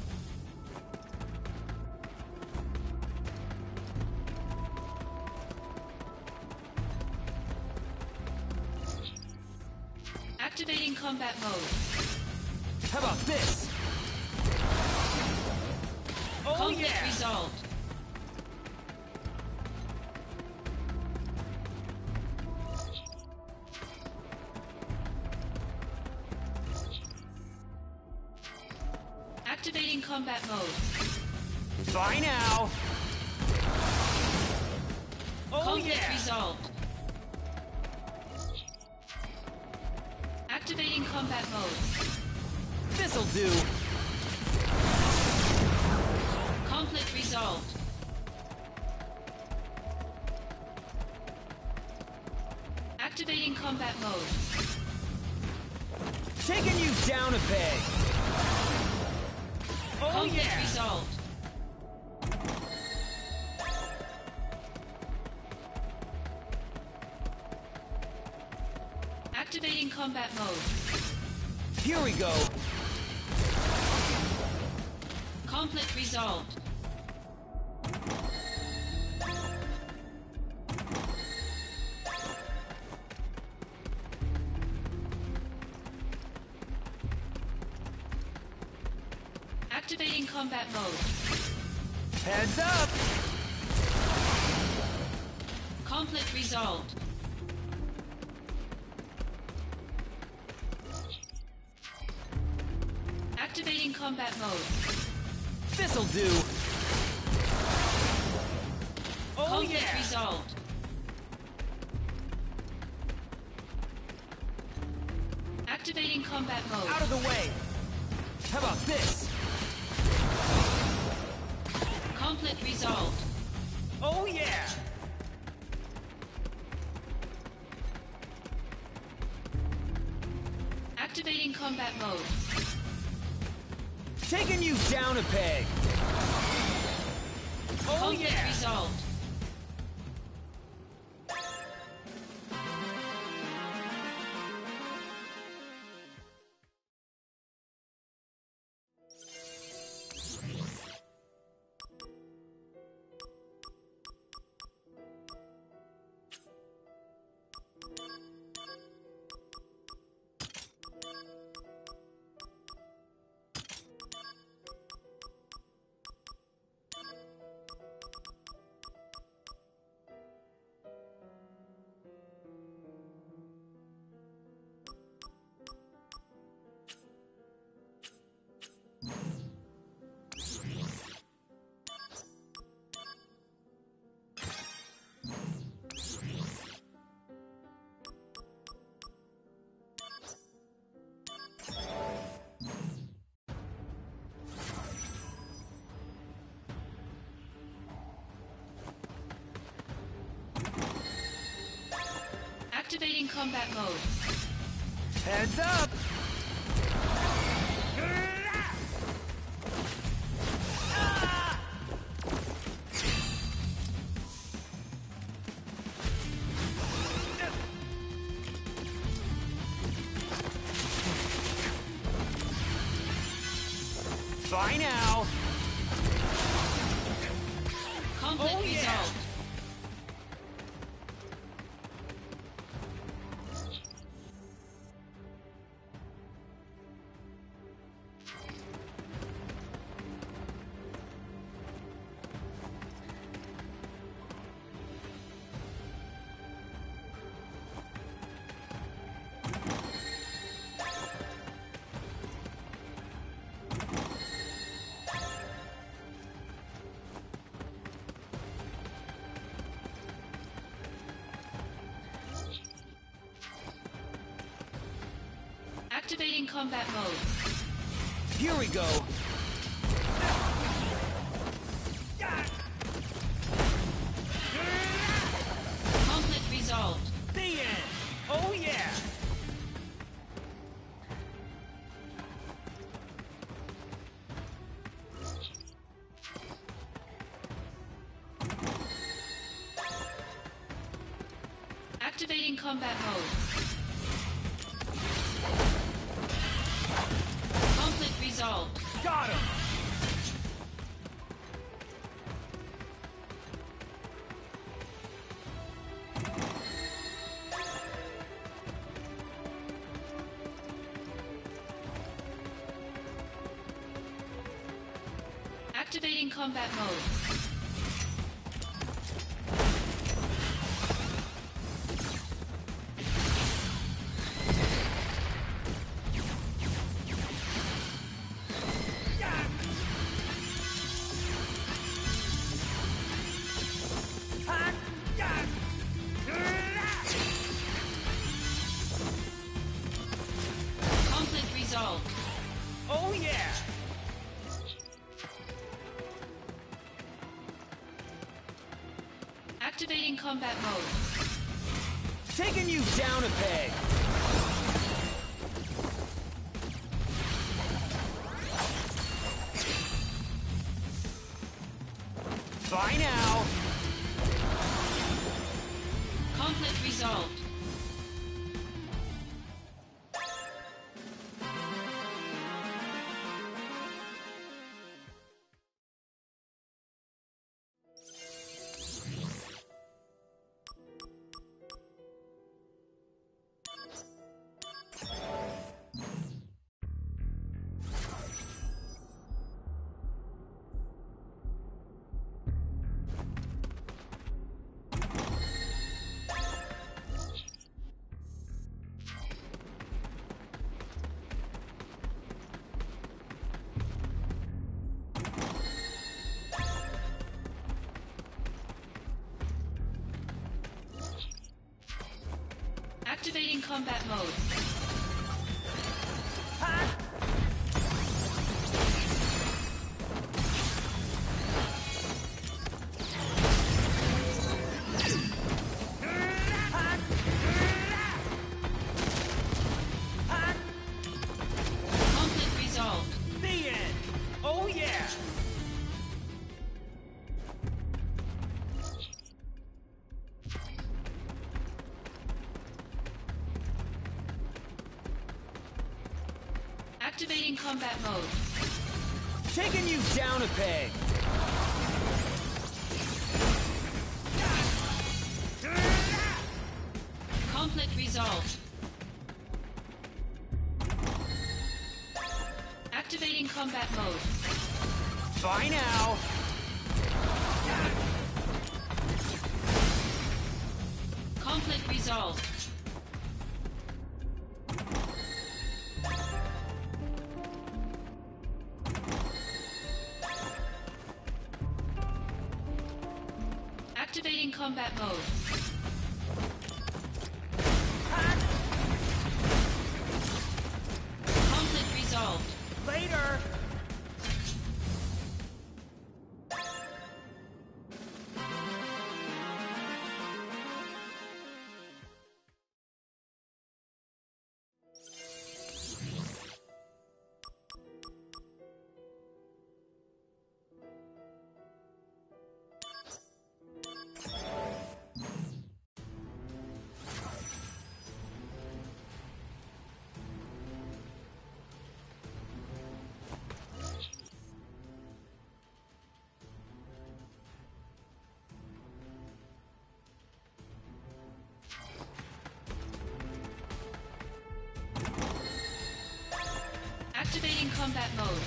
Activating combat mode. How about this? Oh Conflict yeah! resolved. Activating combat mode. Bye now! Oh Conflict yeah! resolved. Activating combat mode. This'll do! Conflict resolved. Activating combat mode. Taking you down a peg! Oh Conflict yeah! resolved. Activating combat mode. Here we go! Conflict resolved. Activating combat mode. Heads up! Conflict resolved. Activating combat mode. This'll do! Oh Conflict yeah! resolved. Activating combat mode. Out of the way! How about this? Conflict resolved. Oh yeah! Activating combat mode. Taking you down a peg! Oh Conflict yeah! resolved. Activating combat mode. Heads up! Bye now! Conflict Oh, yeah. resolved. Activating combat mode. Here we go. Conflict resolved. The end. Oh yeah. Activating combat mode. Conflict resolved. Got him. Activating combat mode. Conflict resolved. Oh yeah. Activating combat mode. Taking you down a peg. Bye now. Conflict resolved. Activating combat mode. Conflict resolved. The end. Oh yeah. Activating combat mode. Taking you down a peg. Conflict resolved. Activating combat mode. Bye now. Conflict resolved. Activating combat mode. Conflict resolved. Later. Activating combat mode.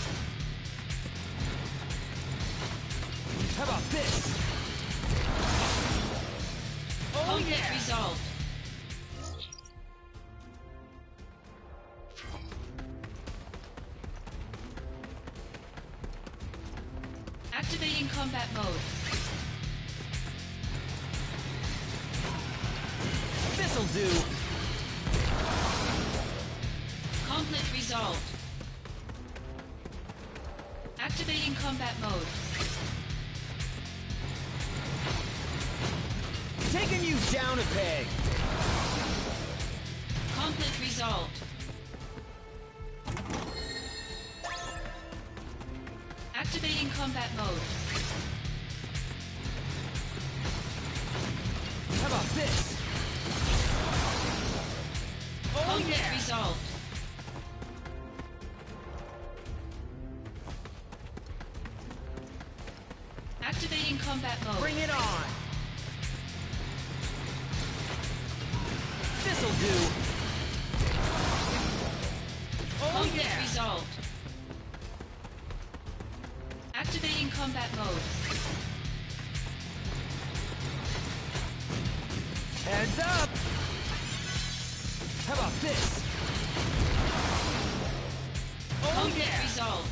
How about this? Oh Conflict yeah! resolved. Activating combat mode. This'll do! Conflict resolved. Activating combat mode. Taking you down a peg! Conflict resolved. Activating combat mode. How about this? Oh Conflict yeah! resolved. Activating combat mode. Bring it on! This'll do! Oh Conflict yeah! resolved. Activating combat mode. Heads up! How about this? Oh Conflict yeah! resolved.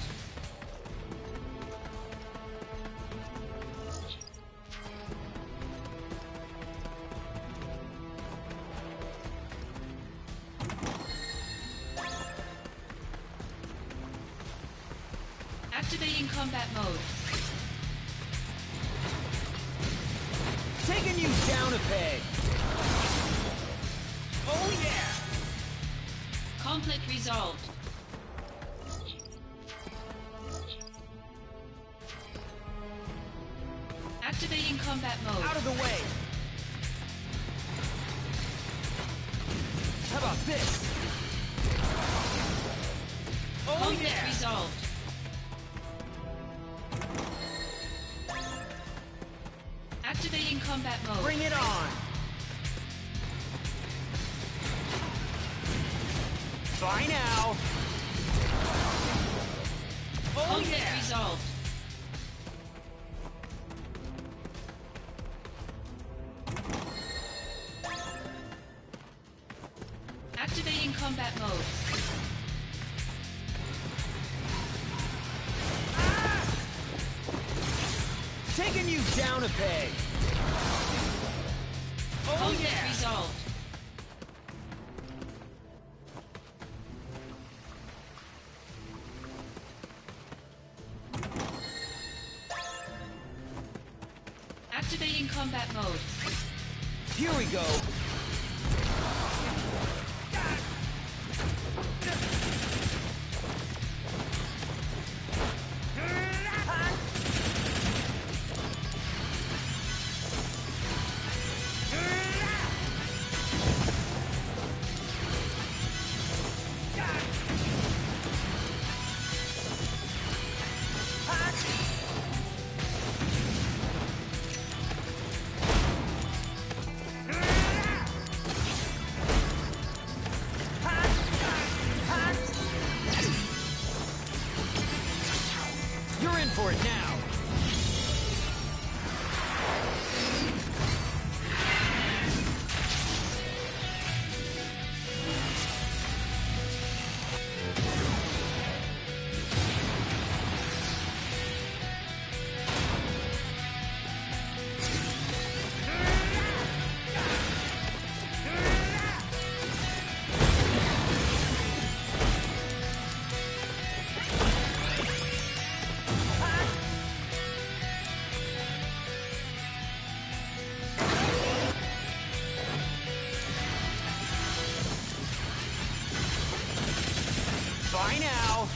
Activating combat mode. Taking you down a peg! Oh yeah! Conflict resolved. Activating combat mode. Out of the way! How about this? Oh Conflict yeah! resolved. Activating combat mode. Bring it on! Bye now! Oh Conflict yeah! resolved. Activating combat mode. Taking you down a peg! Oh Conflict yeah! resolved. Activating combat mode. Here we go! You're in for it now! Bye now!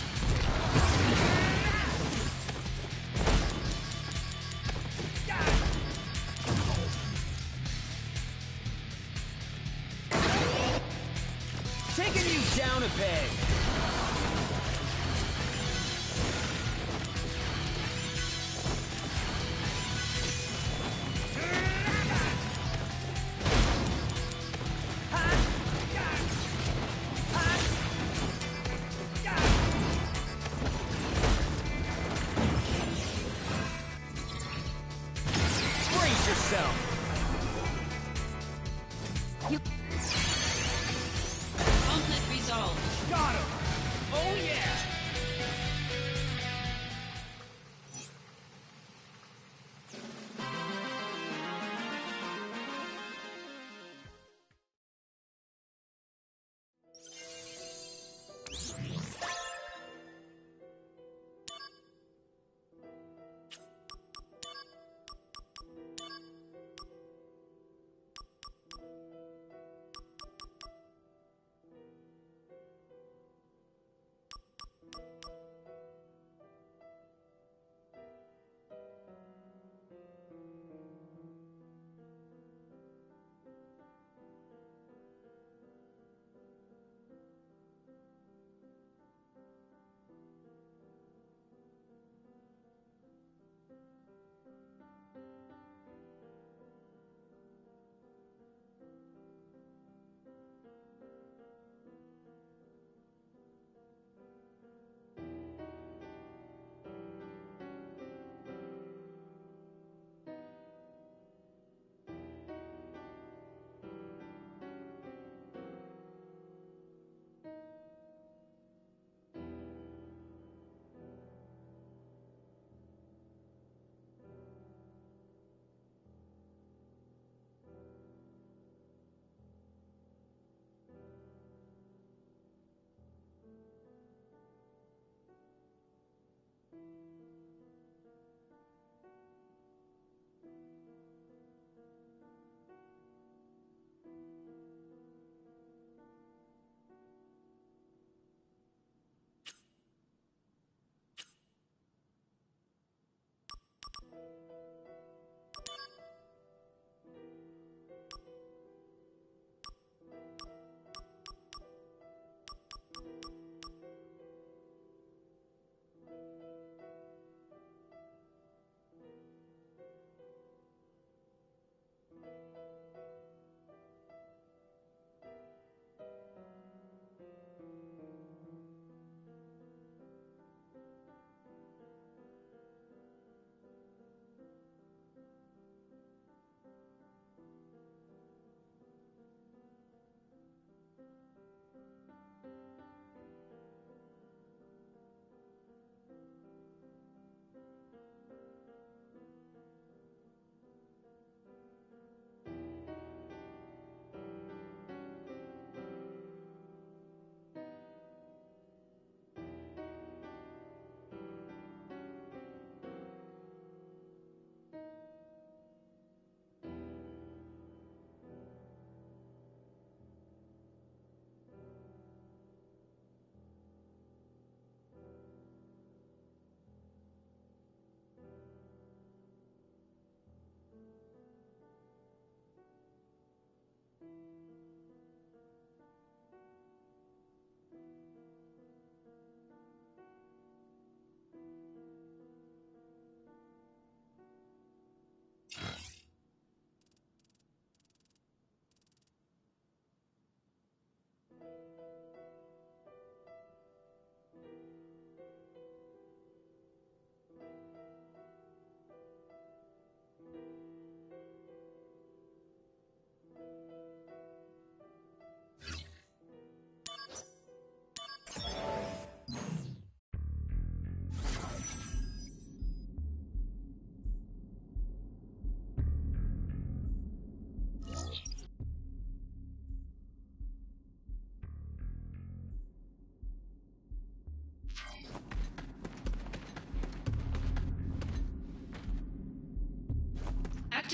Taking you down a peg!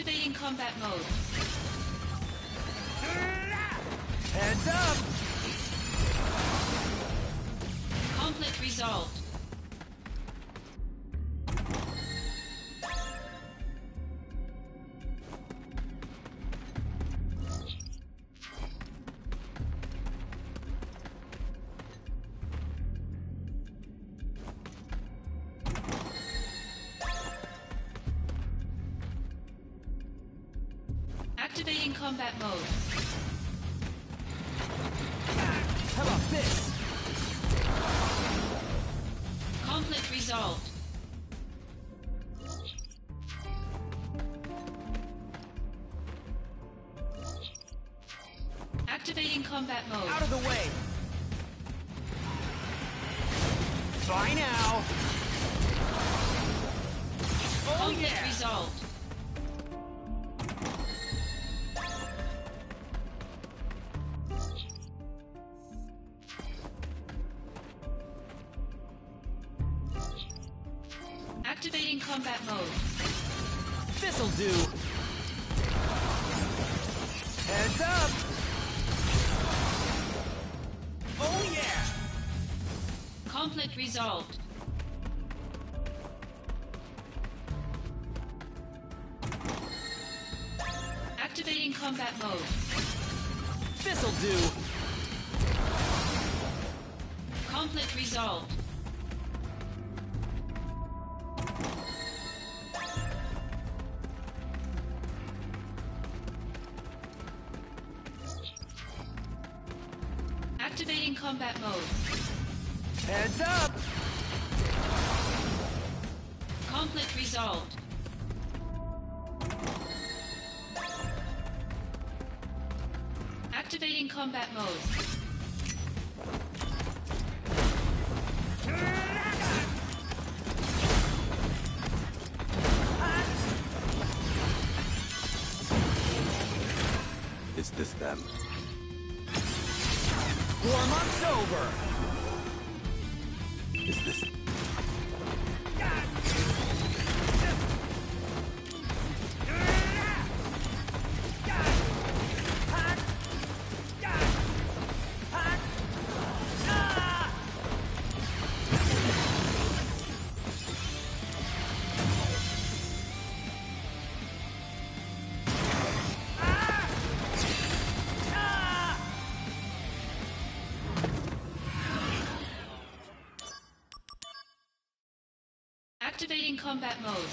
Activating combat mode. Heads up! Conflict resolved. Activating combat mode. How about this? Conflict resolved. Activating combat mode. Out of the way! Bye now! Oh Conflict yeah! resolved. Activating combat mode. This'll do! Heads up! Oh yeah! Conflict resolved. Activating combat mode. This'll do! Conflict resolved. Activating combat mode. Heads up! Conflict resolved. Activating combat mode. Is this them? Warm-up's over! Is this... Activating combat mode.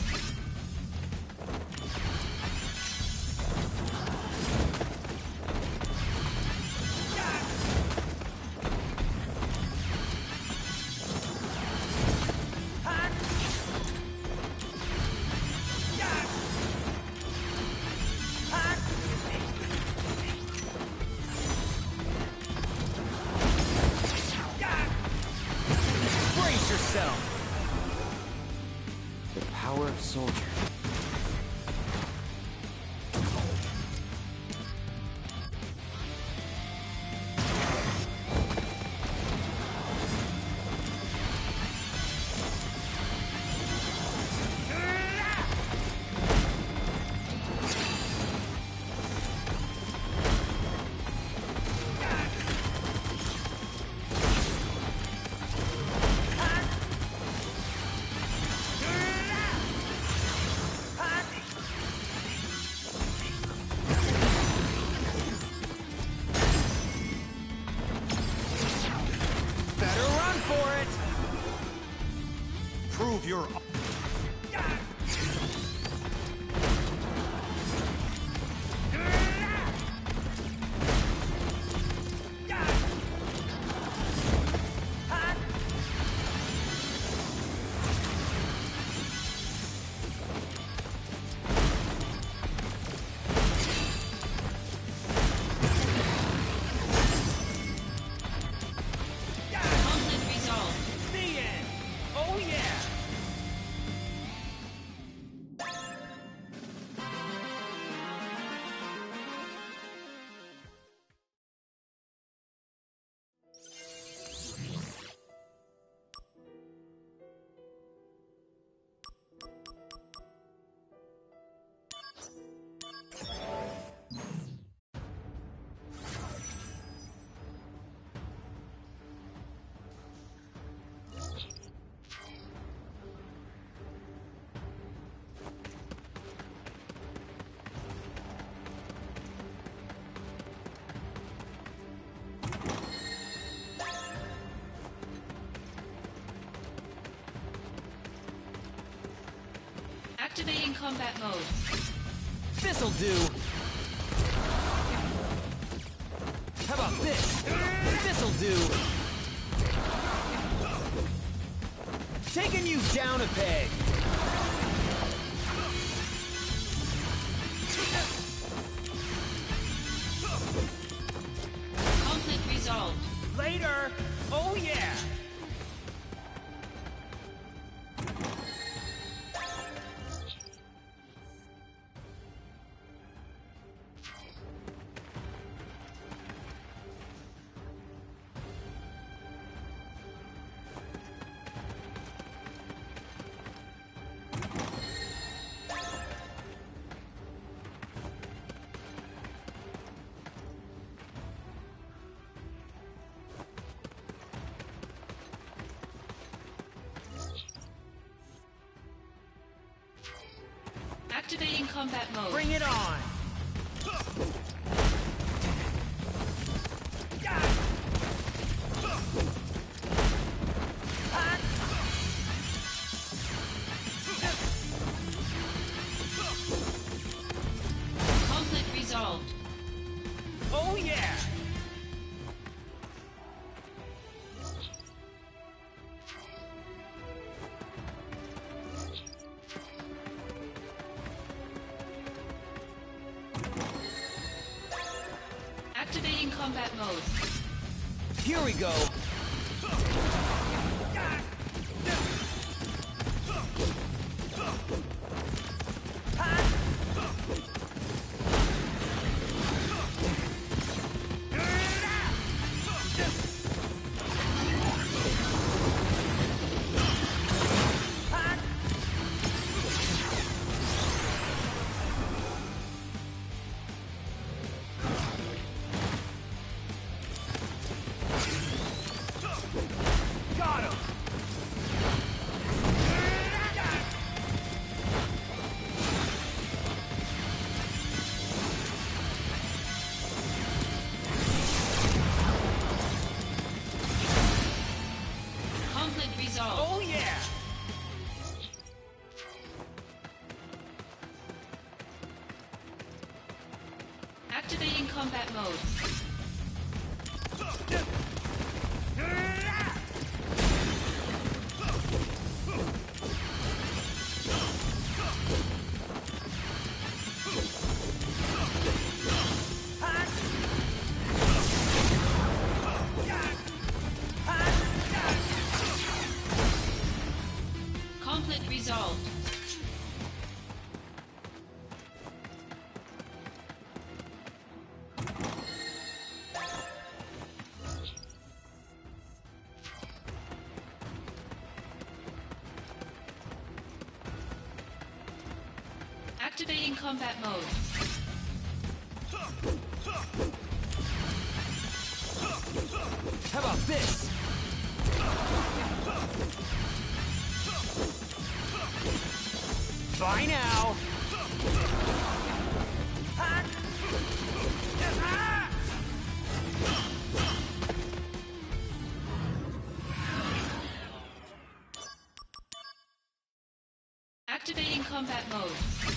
Brace yourself! The power of soldier. Better run for it! Prove your... Conflict resolved. The end! Oh yeah! Activating combat mode. This'll do. How about this? This'll do. Taking you down a peg. Conflict resolved. Later. Oh yeah. Activating combat mode. Bring it on. Conflict resolved. Oh yeah. Activating combat mode. Here we go. Got him. Conflict resolved. Oh yeah. Activating combat mode. Conflict resolved. Activating combat mode. How about this? Bye now. Activating combat mode.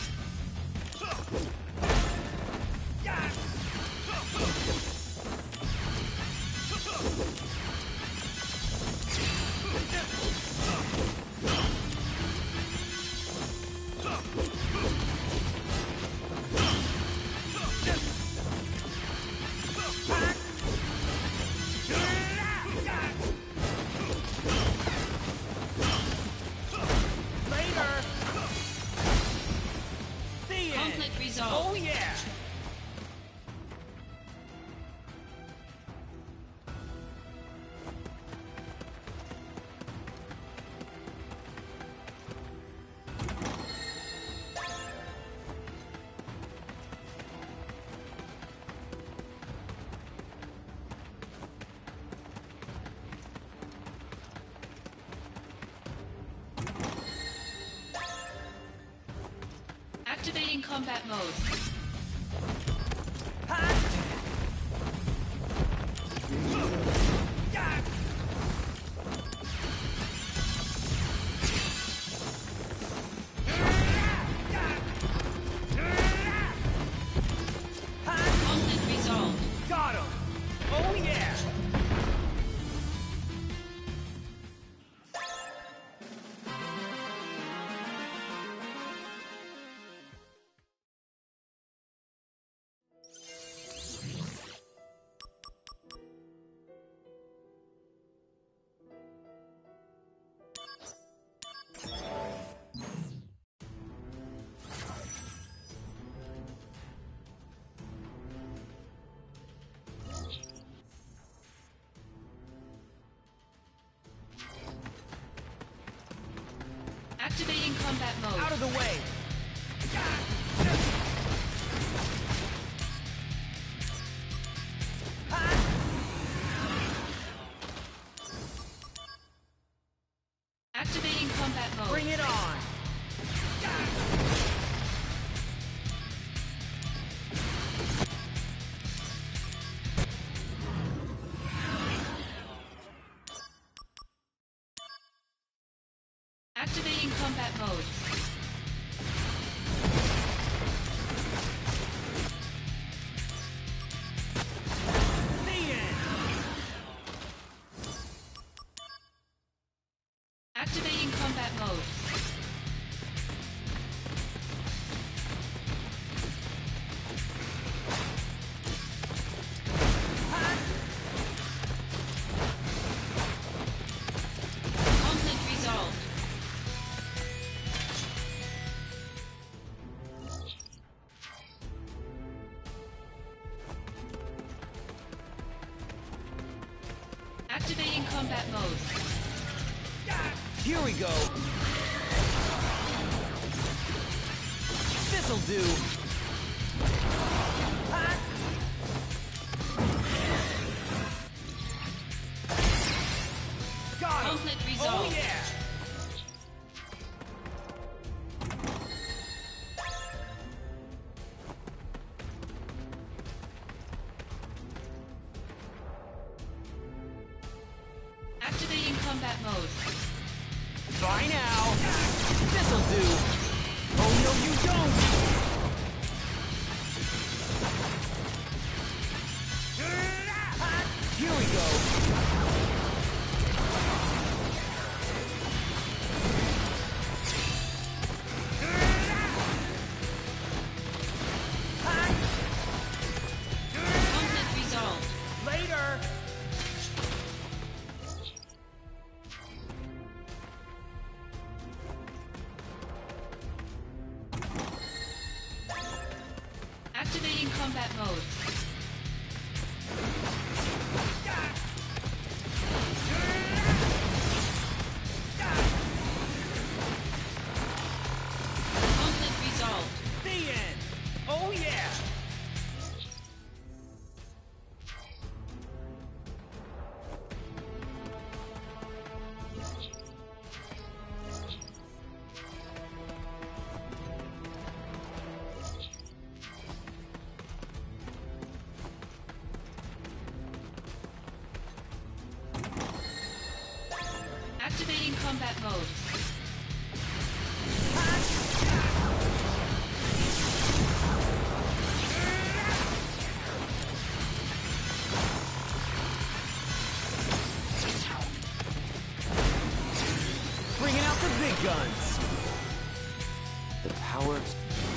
Later. The end. Conflict resolved. Oh yeah. Activating combat mode. combat mode. Out of the way! Activating combat mode. Bring it on! Activating combat mode. The end! Activating combat mode. Conflict resolved. Activating combat mode. Here we go! This'll do! Got him! Conflict Oh resolved. yeah! Activating combat mode. Bye now! This'll do! Oh no, you don't! Here we go! Conflict resolved. Later! Activating combat mode. Conflict resolved. The end! Oh yeah! Activating combat mode. Bringing out the big guns! The power of...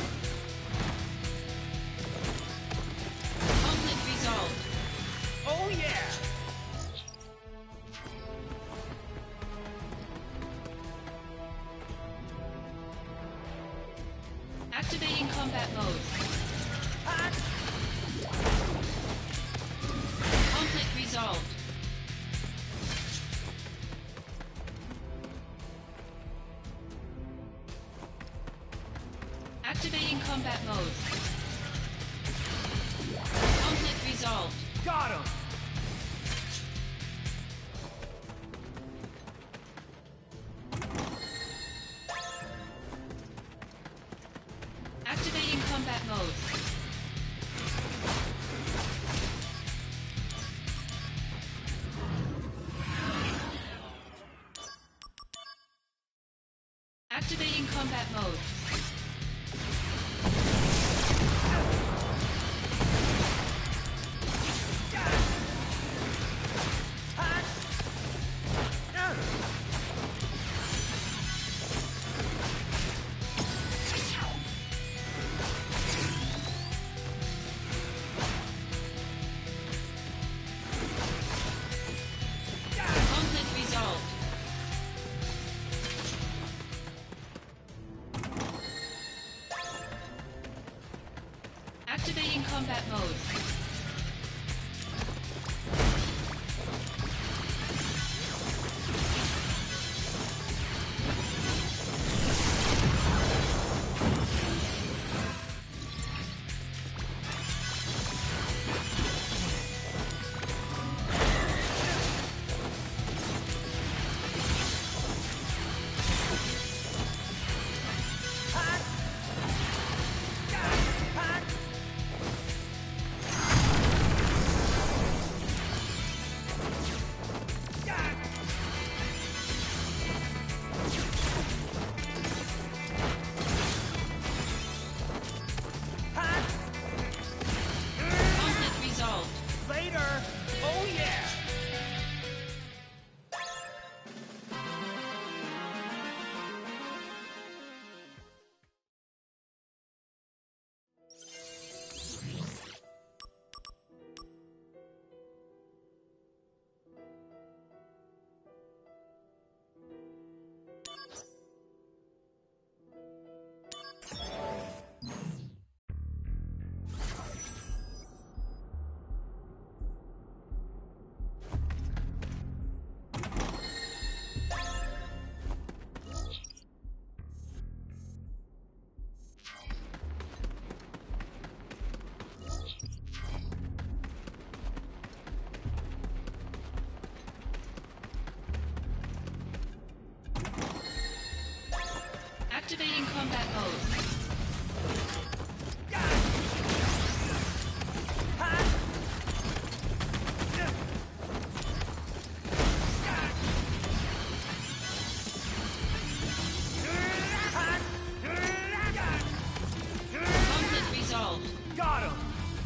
Conflict resolved. Oh yeah! Activating combat mode. Conflict resolved. Activating combat mode. Conflict resolved. Got him! Activating combat mode. Activating combat mode. Conflict resolved. Activating combat mode. Activating combat mode. Conflict resolved. Got him!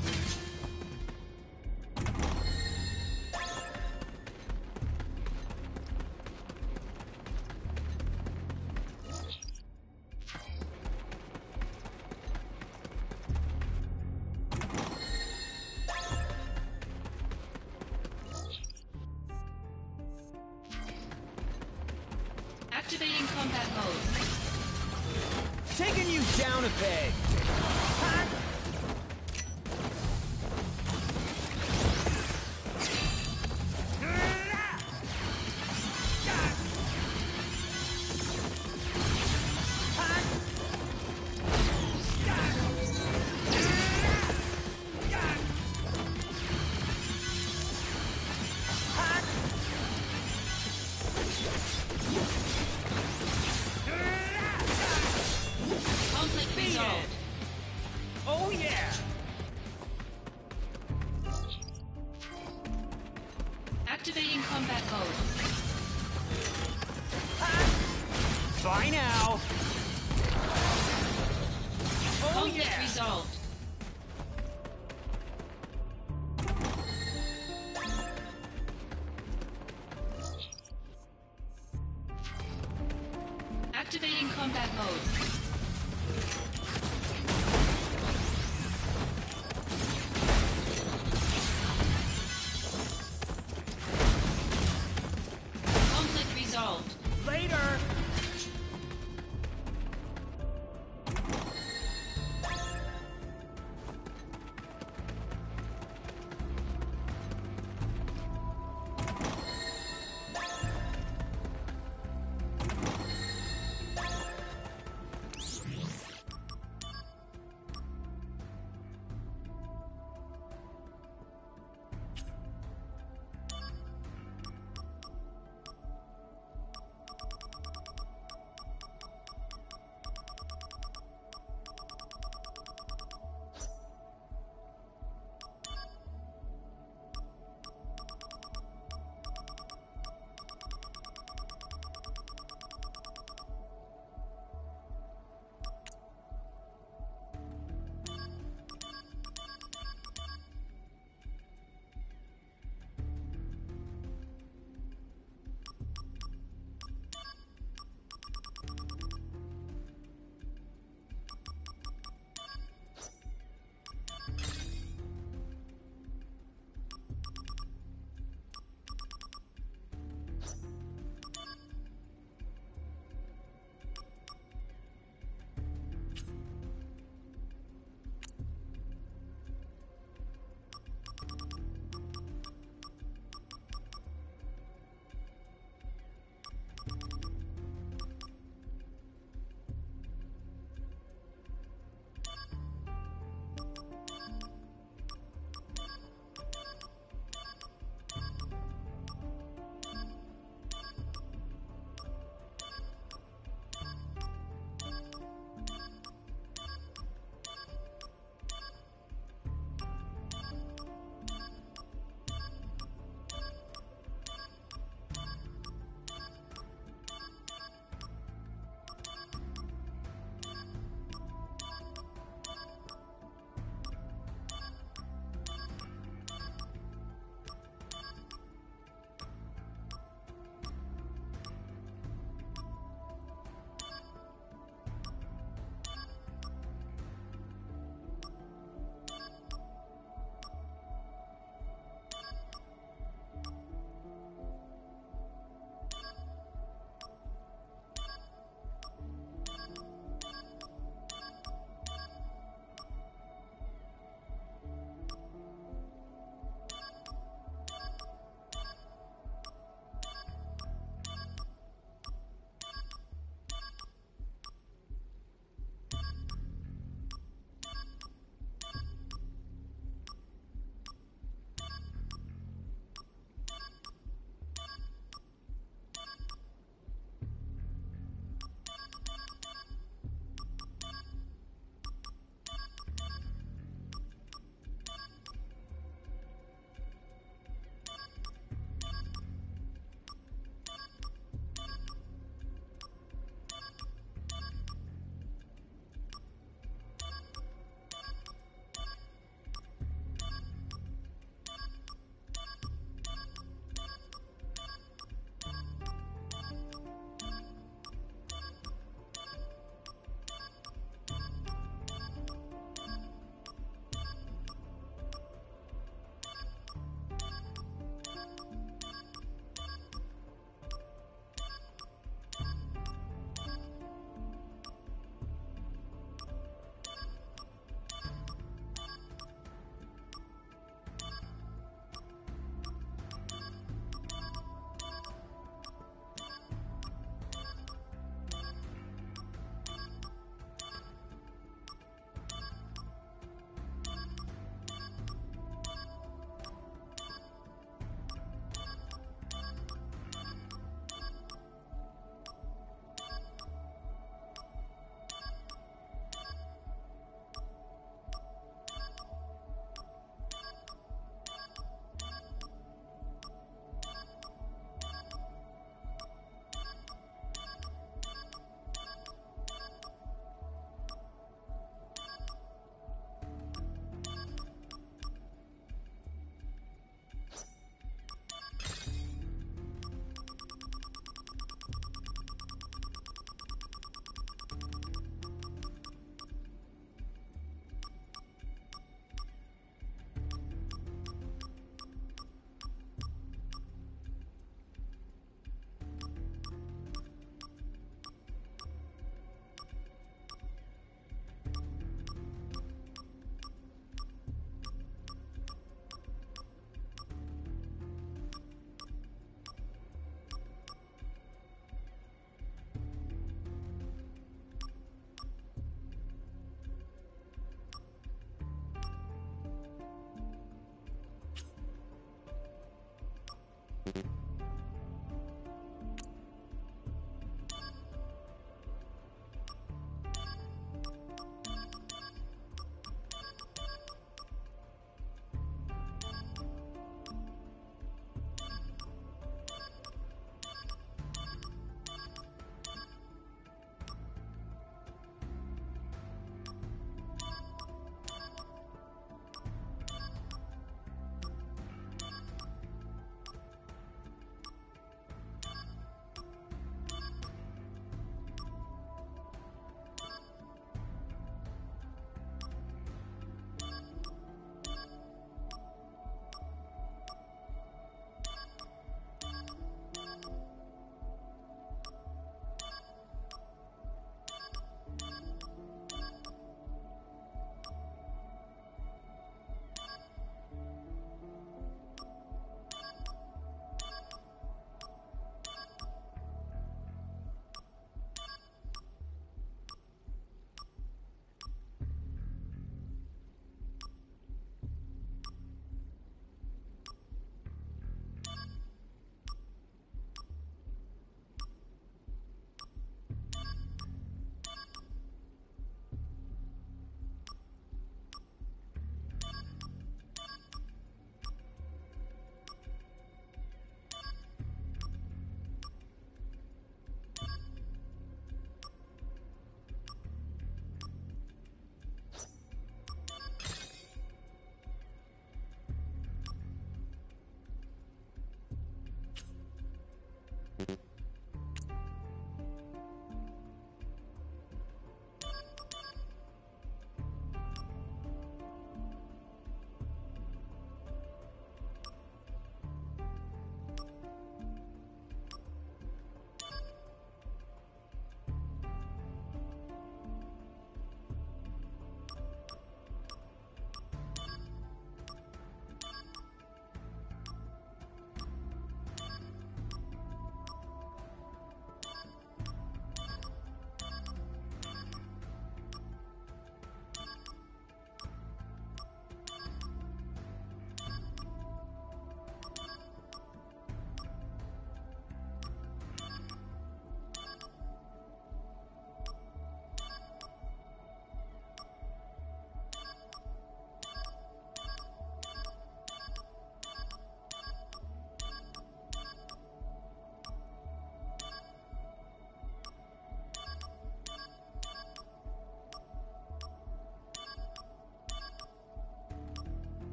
Activating combat mode. Taking you down a peg! Conflict resolved. Oh yeah! Activating combat mode. Bye now! Oh Conflict yeah! resolved. Activating combat mode. Conflict resolved. Later!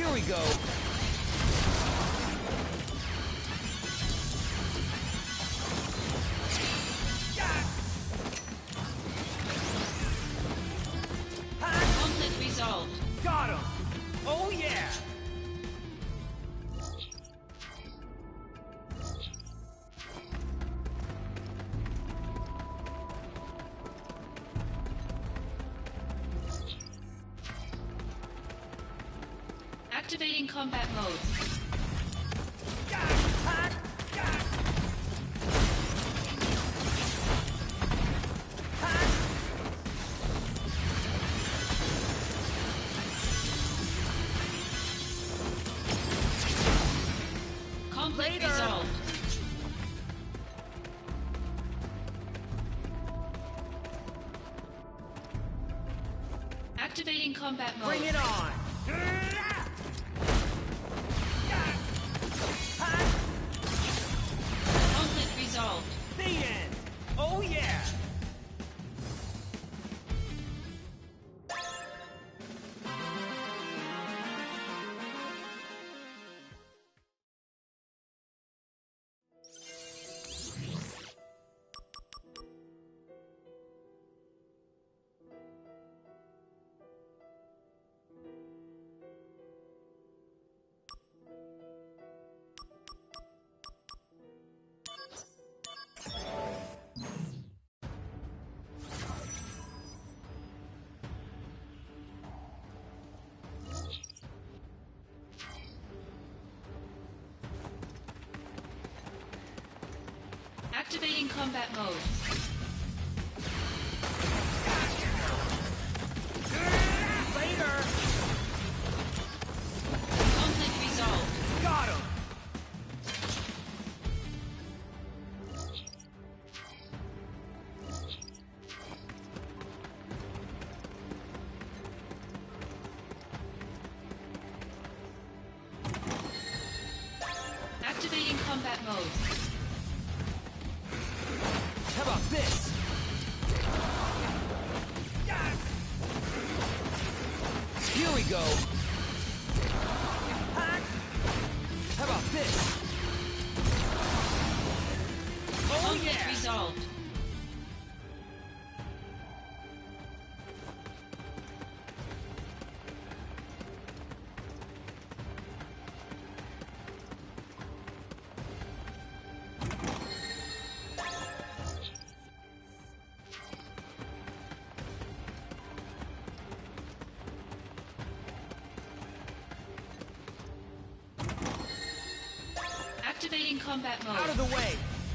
Here we go! Conflict resolved. Got him! Oh yeah! Activating combat mode. Conflict Later. resolved. Activating combat mode. Bring it on! Conflict resolved. The end! Oh yeah! Activating combat mode. Later! Conflict resolved. Got him! Activating combat mode. How about this? Here we go! How about this? Oh Conflict yeah! resolved. Activating combat mode. Out of the way!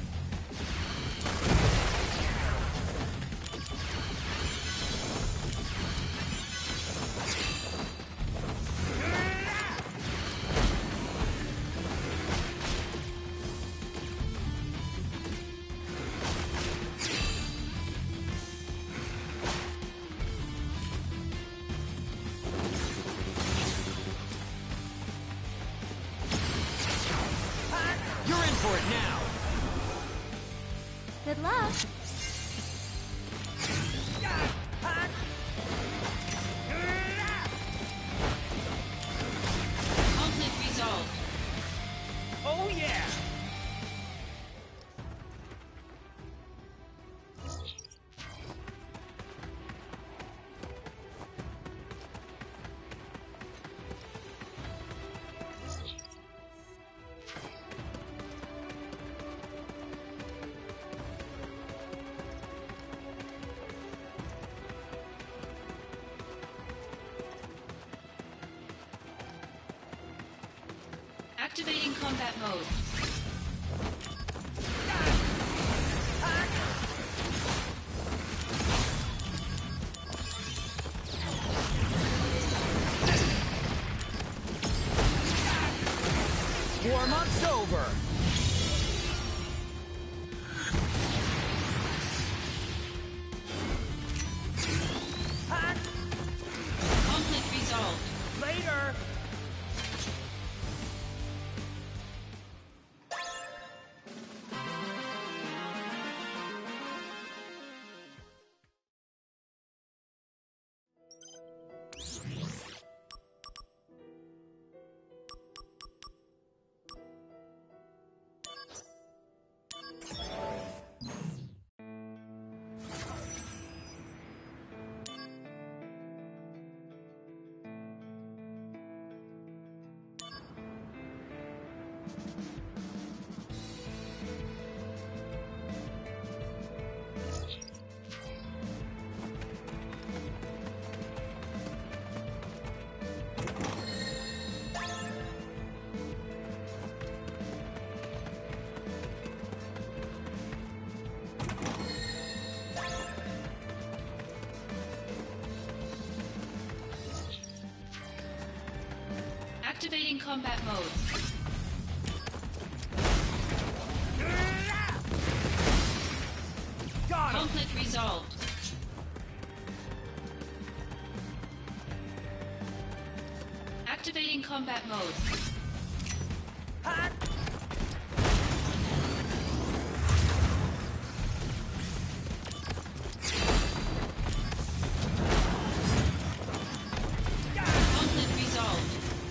You're in for it now! Good luck. Conflict resolved. Oh yeah! Activating combat mode. Warm-up's over! Conflict resolved. Later! combat mode. Got him! Conflict resolved. Activating combat mode. Hot! Conflict resolved.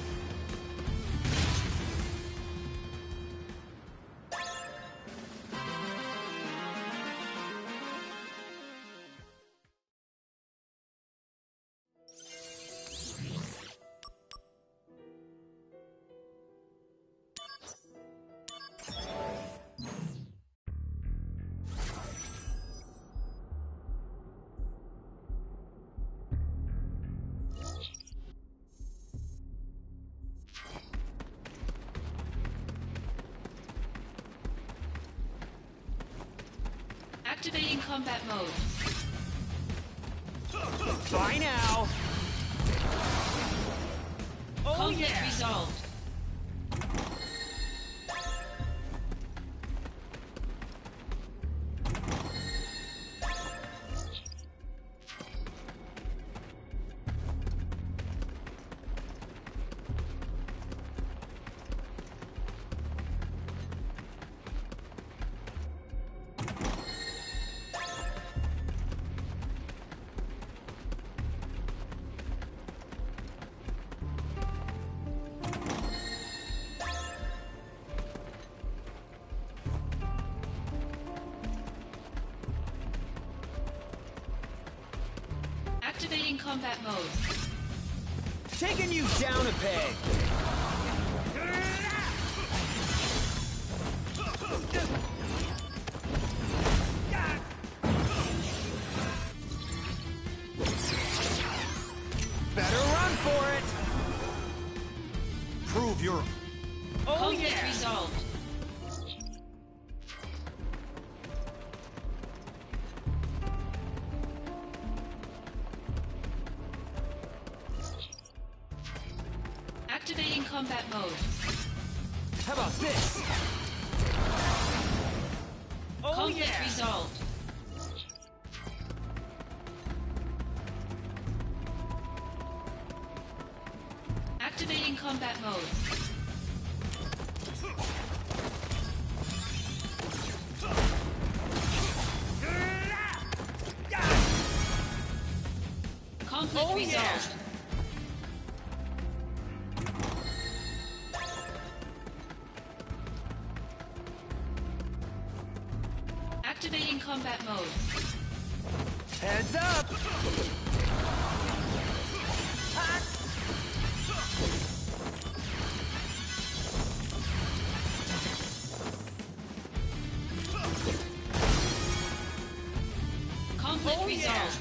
Activating combat mode. Bye now! Oh Conflict yeah! resolved. Activating combat mode. Taking you down a peg! Better run for it! Prove your... Oh Conflict yeah! resolved. Activating combat mode. How about this? Oh Conflict yeah! resolved. Activating combat mode. Conflict Oh, yeah. resolved. Activating combat mode. Heads up! Conflict Oh, yeah. resolved.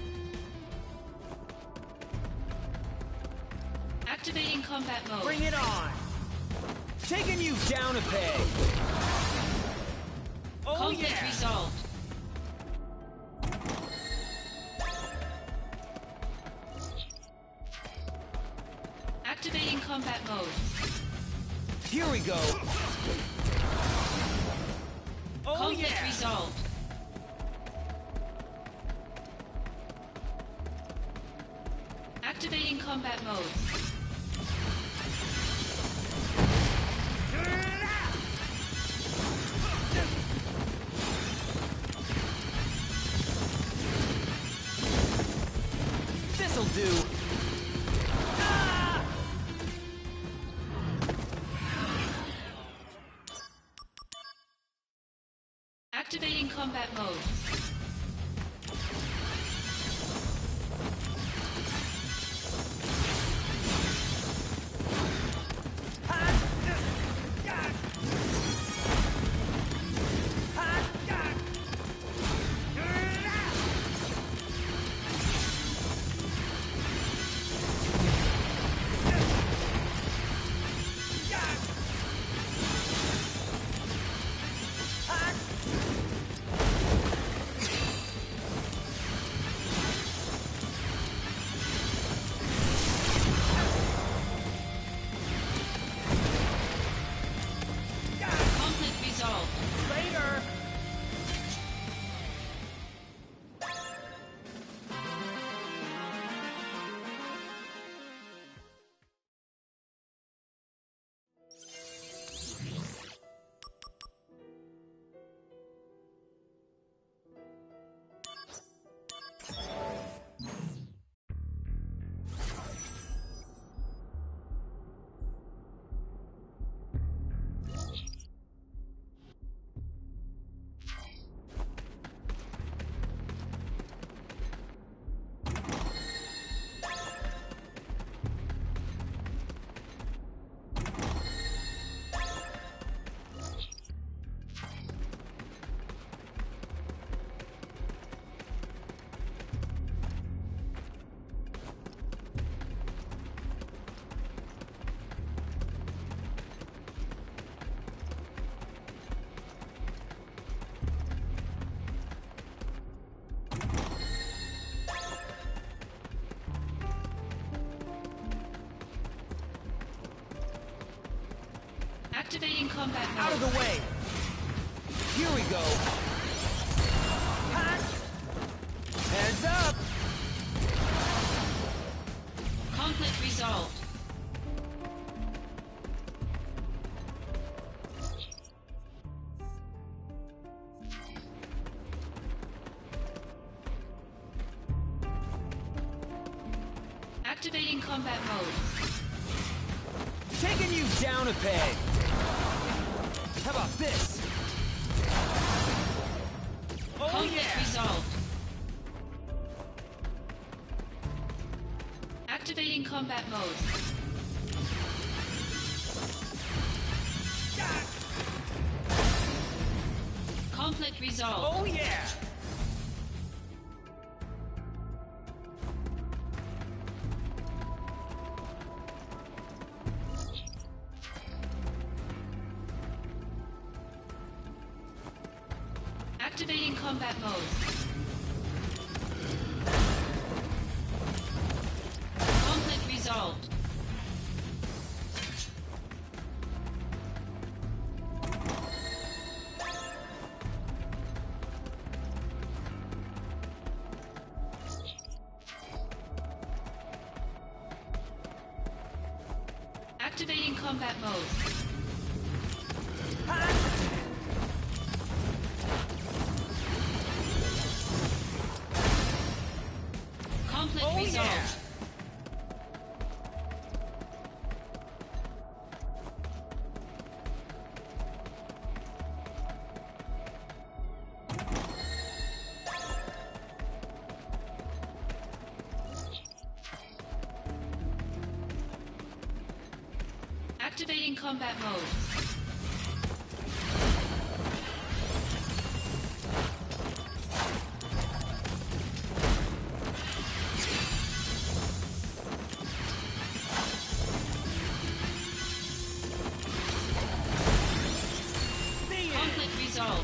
Activating combat mode. Bring it on! Taking you down a peg! Oh Conflict yeah! resolved. Activating combat mode. Here we go! Oh Conflict yeah! resolved. Activating combat mode. This'll do! Ah! Activating combat mode. combat mode. Out of the way! Here we go! Hot! Heads up! Conflict resolved. Activating combat mode. Taking you down a peg! How about this? Oh Conflict yeah! resolved. Activating combat mode. Conflict resolved. Oh yeah! Activating combat mode. Conflict resolved. Activating combat mode. Conflict Oh resolved. yeah! Activating combat mode. Conflict resolved.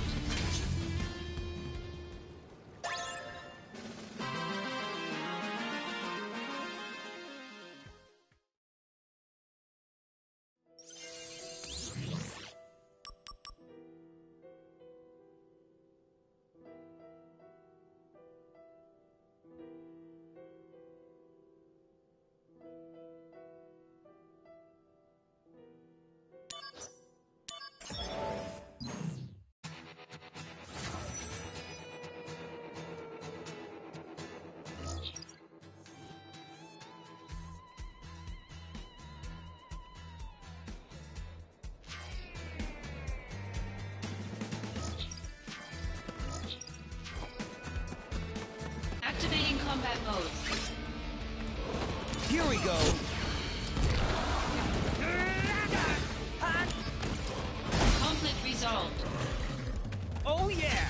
Activating combat mode. Here we go! Conflict resolved. Oh yeah!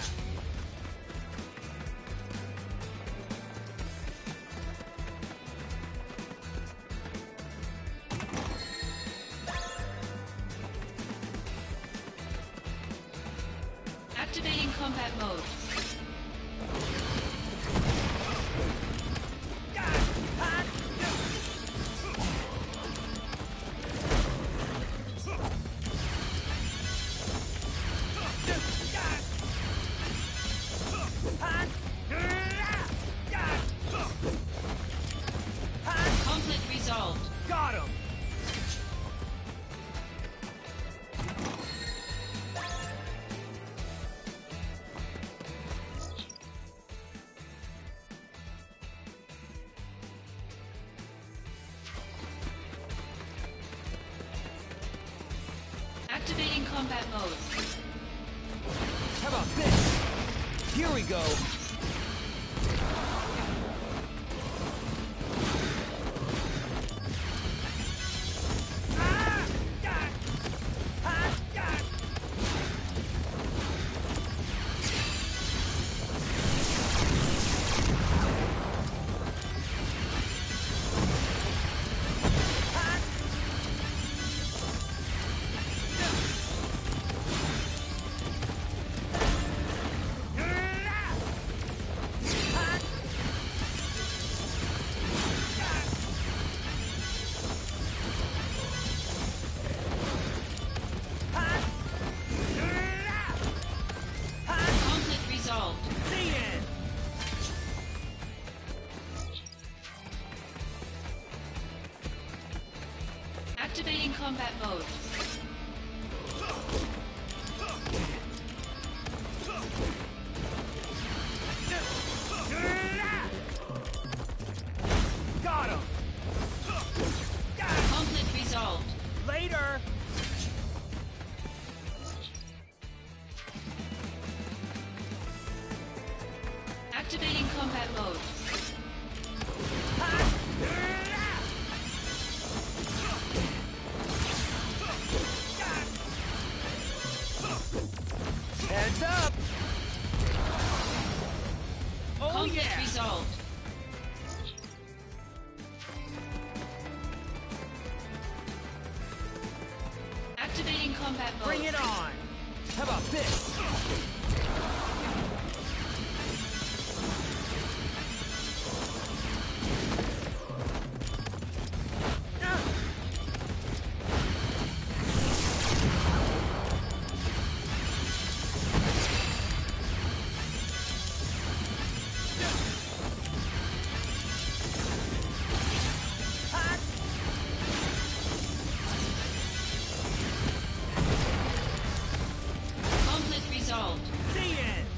Activating combat mode. Conflict resolved. Got him! Activating combat mode. How about this? Here we go! mode. Got him! Conflict resolved. Later! Activating combat mode. Heads up! Oh Conflict yeah! resolved. Activating combat mode. Bring it on! How about this? Conflict resolved. The end!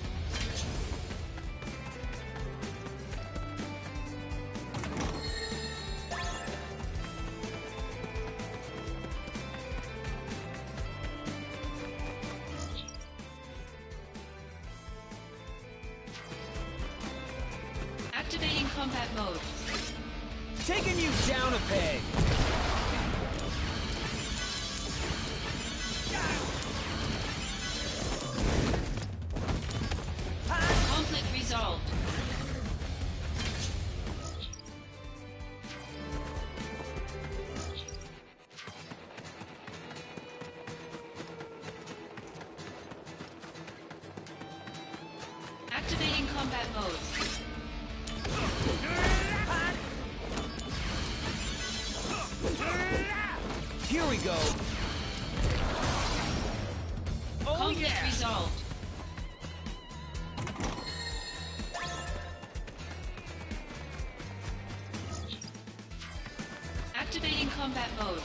Activating combat mode. Taking you down a peg! Conflict resolved. Activating combat mode. Here we go! Oh Conflict yeah! resolved. Activating combat mode.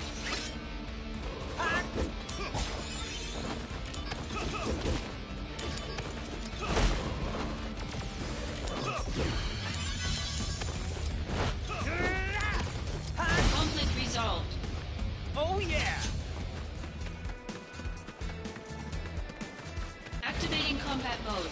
Conflict resolved. Oh yeah! Activating combat mode.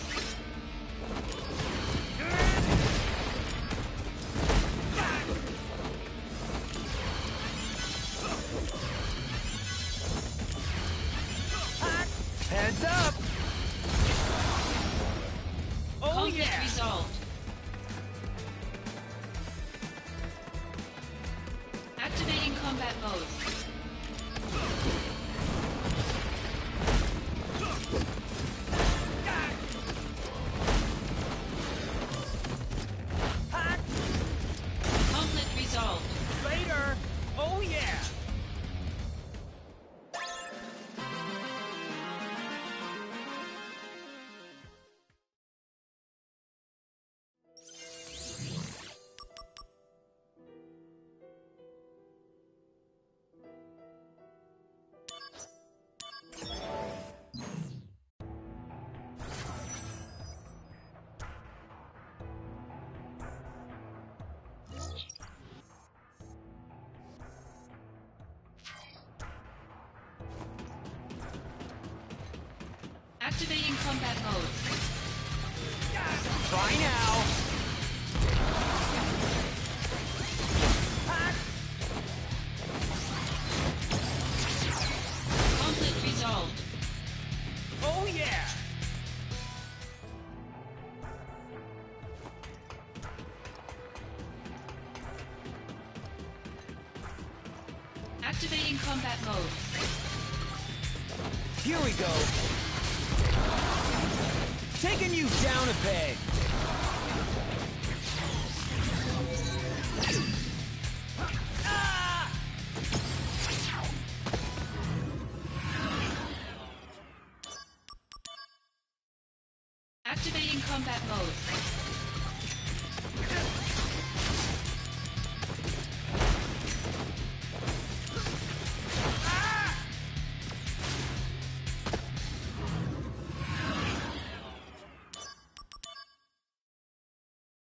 Heads up! Oh Conflict yeah! resolved. Activating combat mode. Conflict resolved. Later! Oh yeah! Activating combat mode. Try now! Conflict resolved. Oh yeah! Activating combat mode. Here we go! Taking you down a peg! Ah! Activating combat mode.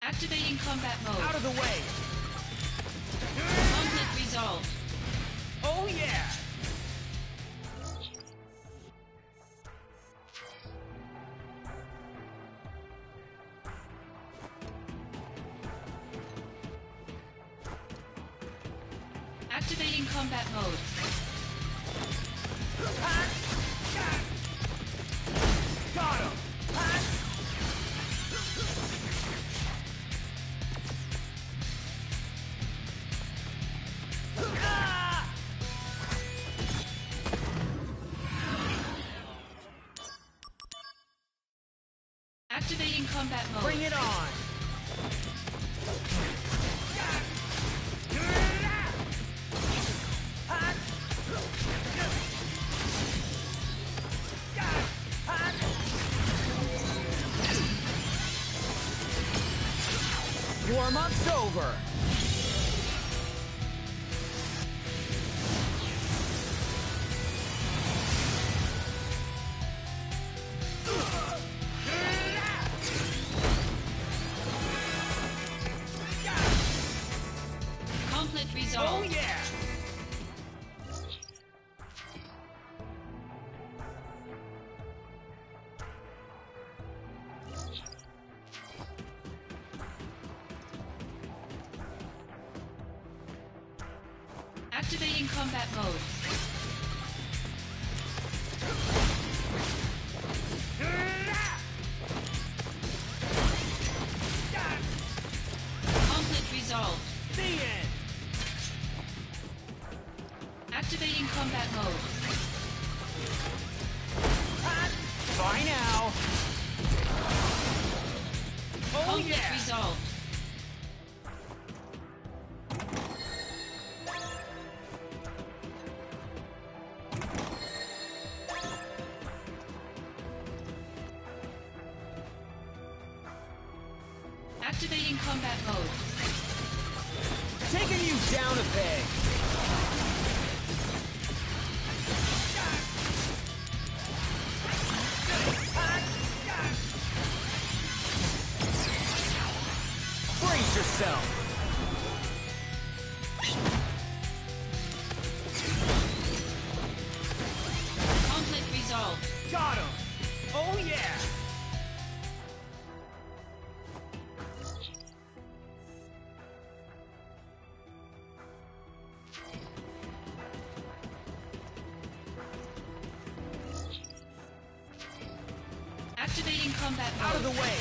Activating combat mode. Out of the way! Conflict resolved. Oh yeah! Activating combat mode. Got him! Activating combat mode. Bring it on! Warm-up's over! Conflict Oh resolved. yeah! Activating combat mode. Conflict resolved. The end! Activating combat mode. Bye now! Oh Conflict yeah! resolved. Activating combat mode. Taking you down a peg! Brace yourself! Conflict resolved. Got him! Oh yeah! Activating combat mode. Out of the way!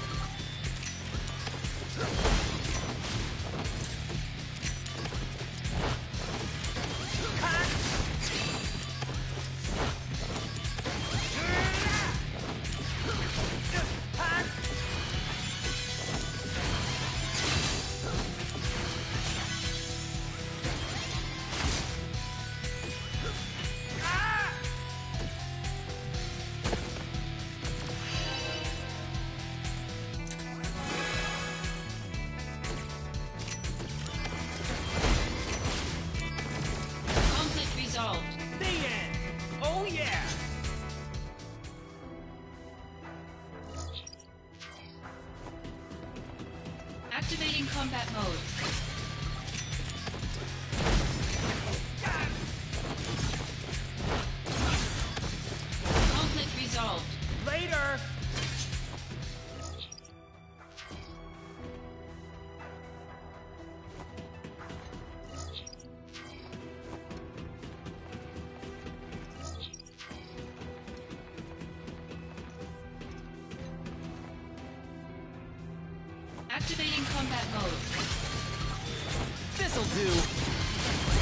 Conflict resolved. The end! Oh yeah! Activating combat mode. Conflict resolved. Later! Activating combat mode. This'll do!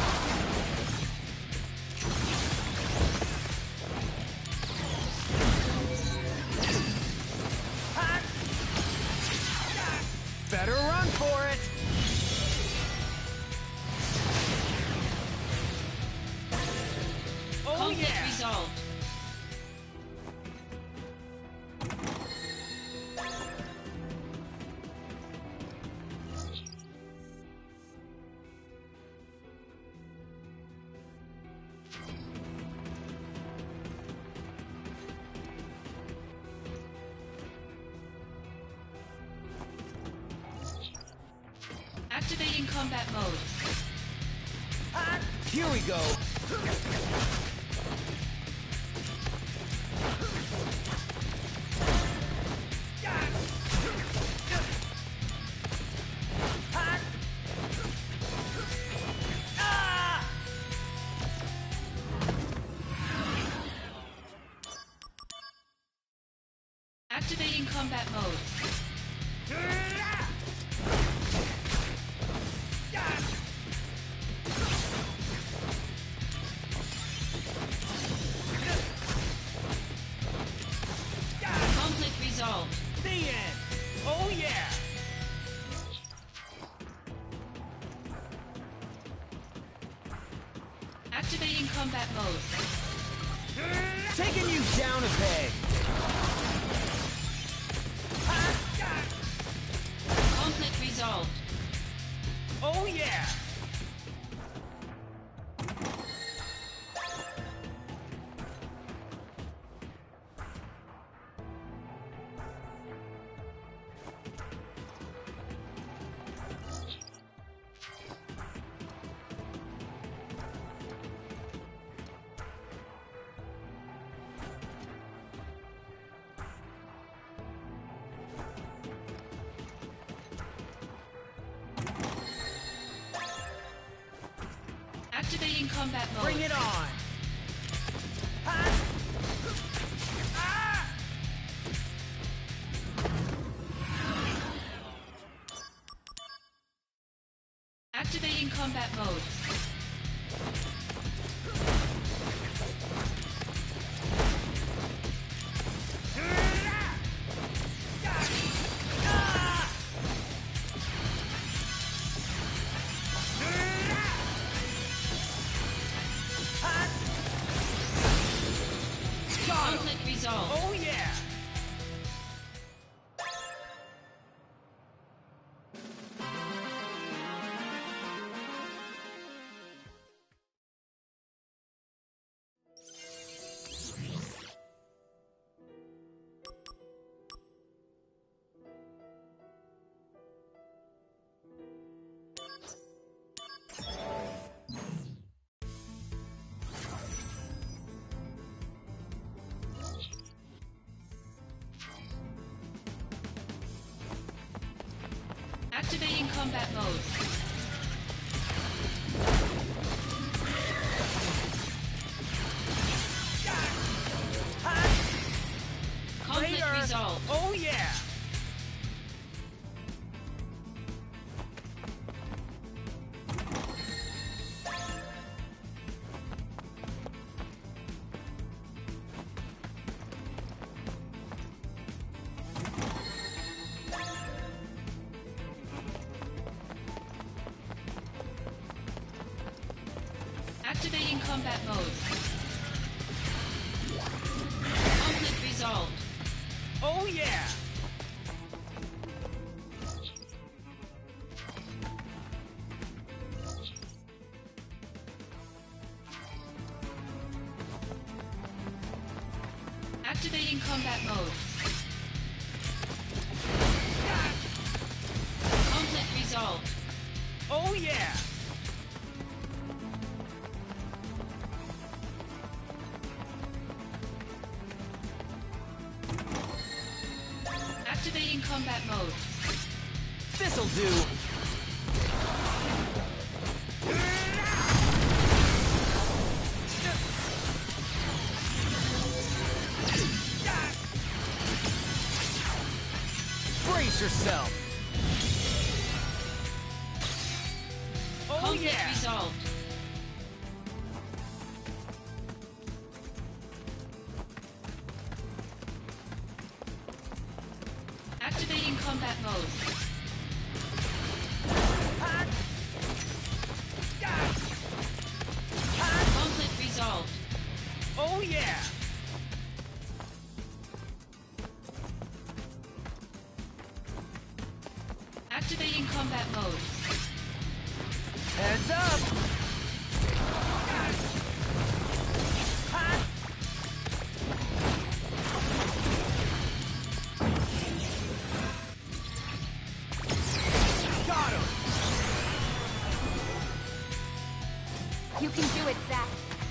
Better run for it! Oh Conflict yeah! resolved. Activating combat mode. Here we go. Activating combat mode. Conflict resolved. The end. Oh yeah. Activating combat mode. Taking you down a peg. Conflict resolved. Oh yeah. Activating combat mode. Bring it on. Activating combat mode. Conflict resolved. Oh yeah. Activating combat mode. Conflict Later. resolved. Oh yeah. Activating combat mode. Conflict resolved. Oh yeah. Activating combat mode. Conflict resolved. Oh yeah. Activating combat mode. This'll do. Brace yourself. Oh Conflict yeah. resolved. Activating combat mode. Conflict resolved. Oh yeah. Activating combat mode. Heads up. Got him. can do it, Zack.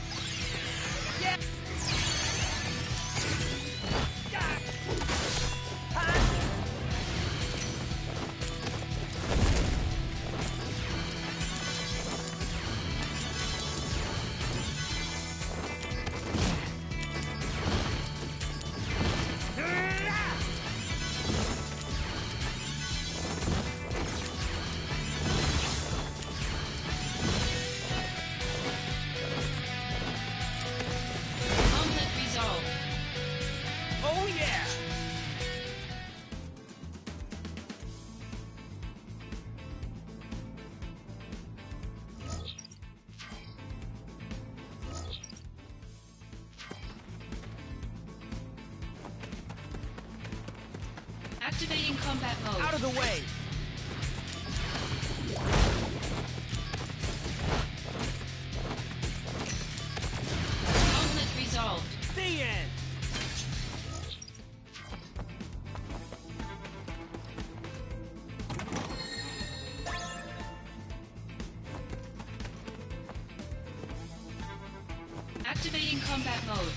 Gauntlet resolved. Oh yeah! Activating combat mode. Out of the way! Gauntlet resolved. The end! Activating combat mode.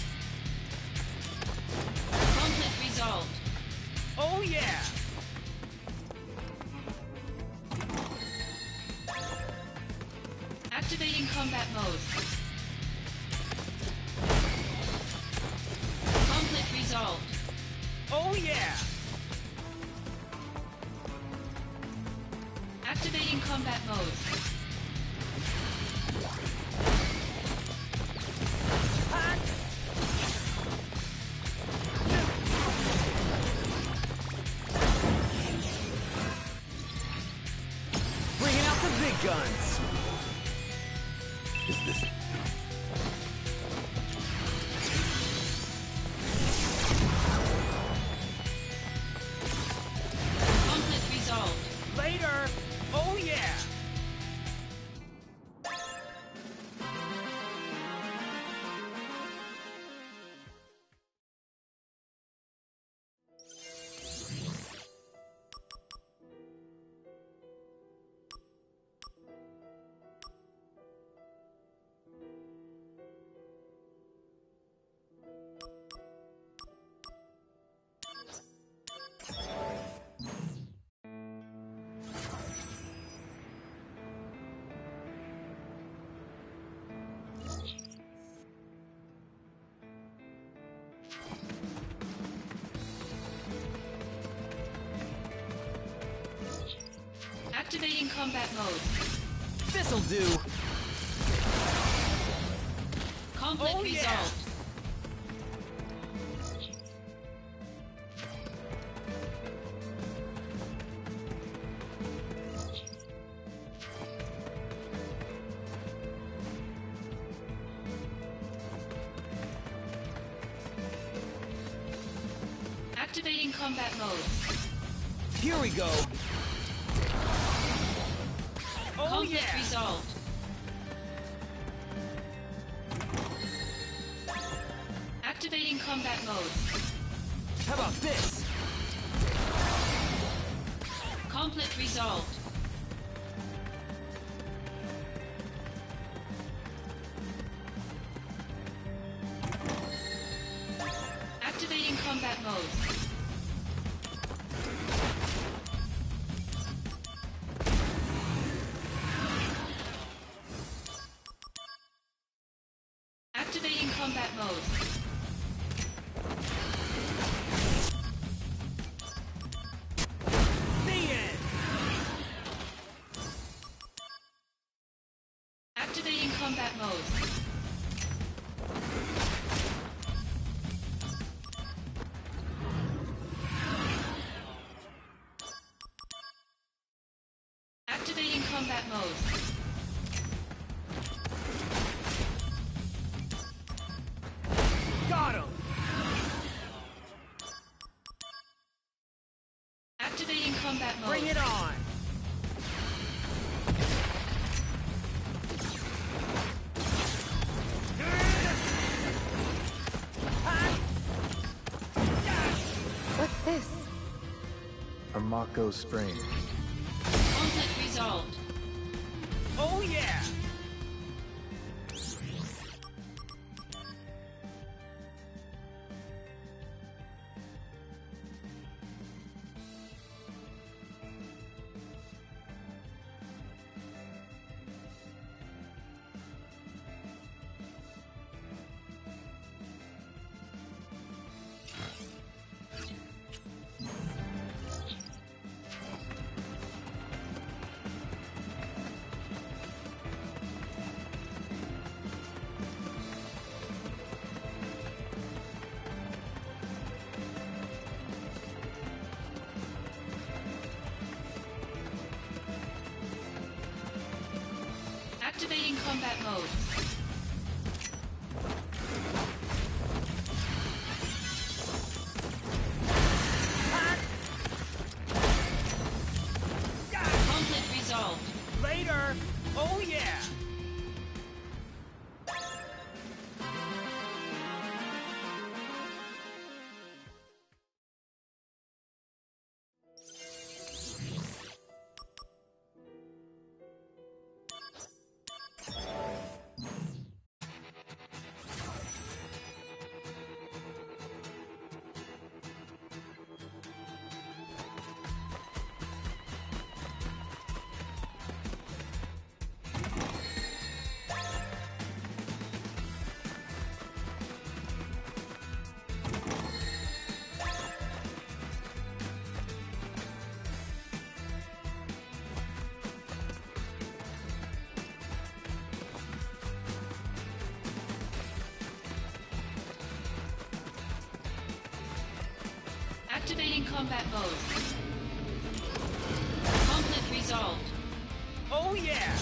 Gauntlet resolved. Oh yeah! Activating combat mode. Gauntlet resolved. Oh yeah! Activating combat mode. Bringing out the big guns! Is this... Gauntlet resolved. Later! Oh yeah! Activating combat mode. This'll do! Gauntlet Oh, yeah. resolved. Activating combat mode. Here we go! Oh Gauntlet yeah! resolved. Activating combat mode. How about this? Gauntlet resolved. Activating combat mode. Activating combat mode. The end! Activating combat mode. Activating combat mode. Got him! Activating combat mode. Bring it on! What's this? A Mako strain. Gauntlet resolved. Oh yeah! Activating combat mode. Conflict resolved. Later! Oh yeah! Activating combat mode. Conflict resolved. Oh yeah!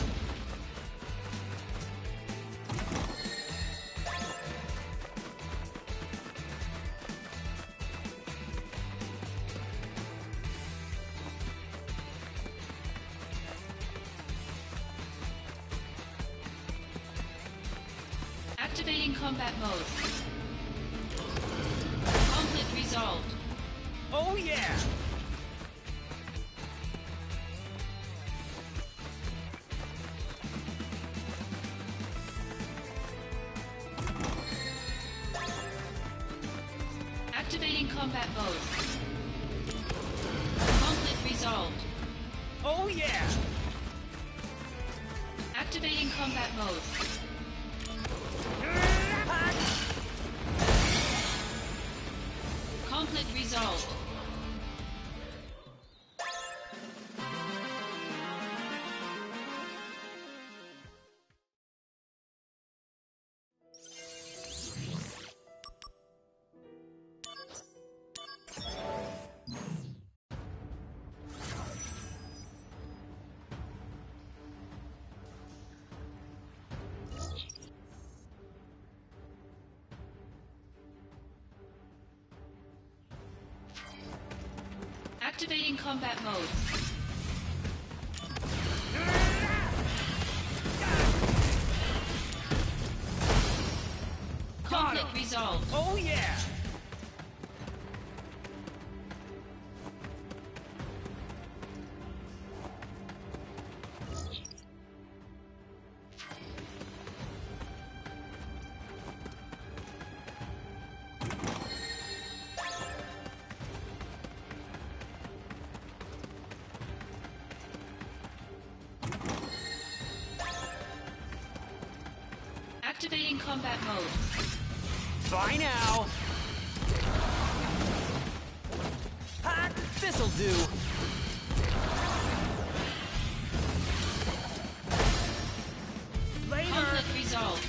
Activating combat mode. Conflict resolved. Oh yeah! Activating combat mode. Conflict resolved. Oh yeah! Activating combat mode. Conflict resolved. Activating combat mode. Conflict resolved. Oh yeah! Activating combat mode. Bye now! Ha! This'll do! Later! Conflict resolved.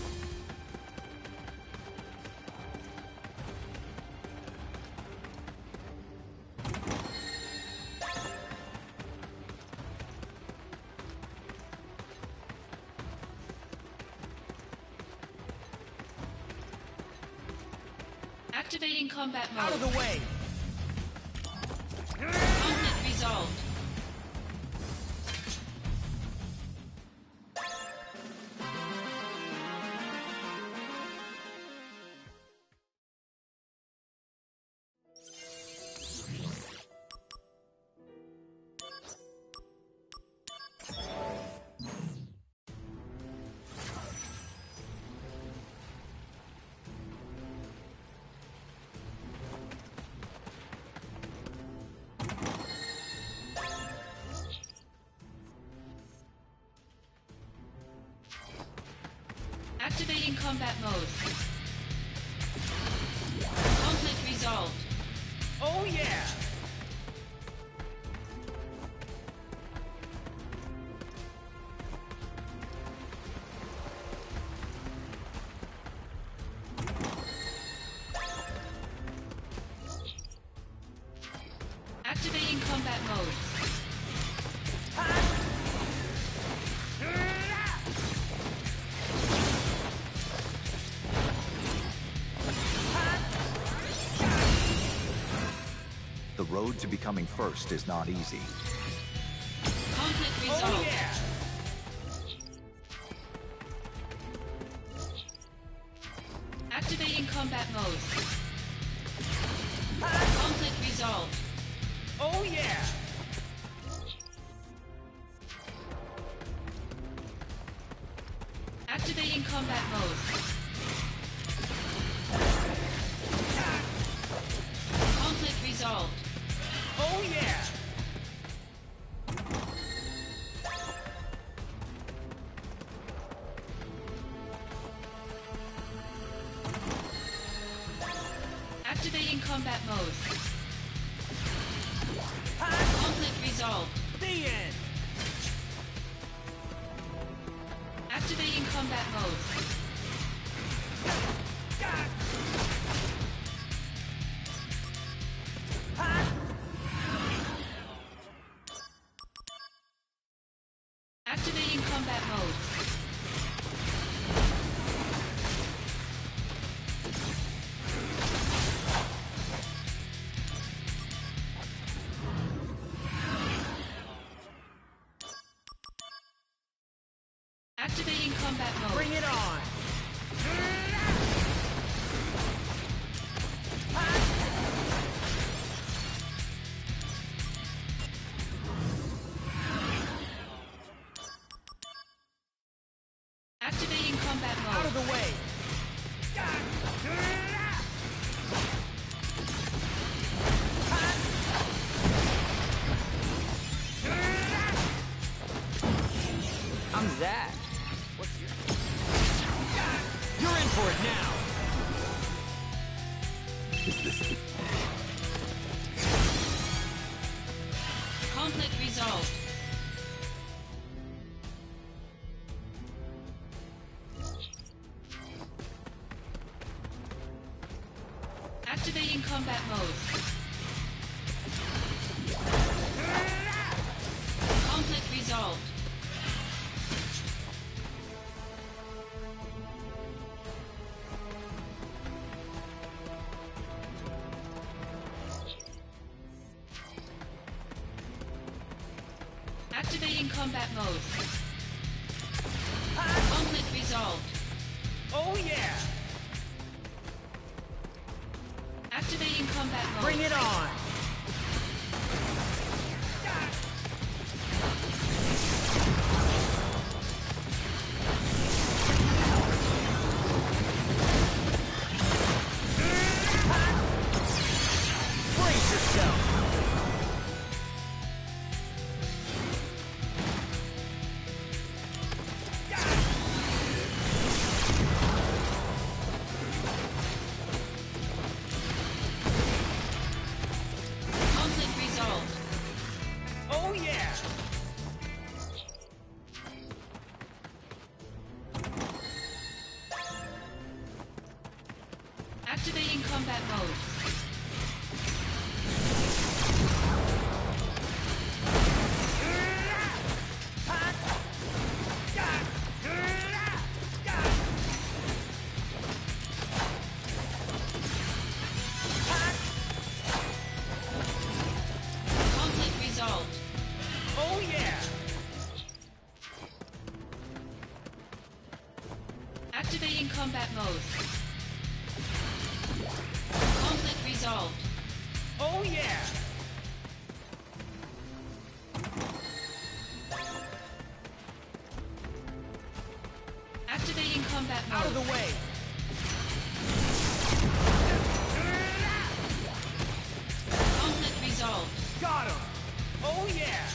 Activating combat mode. Out of the way! Conflict resolved. Activating combat mode. Conflict resolved. Oh yeah! Activating combat mode. The road to becoming first is not easy. Conflict resolved. Oh yeah! Activating combat mode. Conflict resolved. Oh yeah! Activating combat mode. Conflict resolved. Oh yeah! Activating combat mode. Conflict resolved. The end! Activating combat mode. Activating combat mode. Activating combat mode. Bring it on! Activating combat mode. Out of the way! I'm Zack. What's your... You're in for it now! Is this the... Conflict resolved. Activating combat mode. Conflict resolved. Activating combat mode. Conflict resolved. Oh yeah! Activating combat mode. Bring it on! Brace yourself! Conflict resolved. Oh yeah! Activating combat mode. Conflict resolved. Oh yeah! Activating combat mode. Conflict resolved. Oh yeah! Activating combat mode. Out of the way! Conflict resolved. Got him! Oh yeah!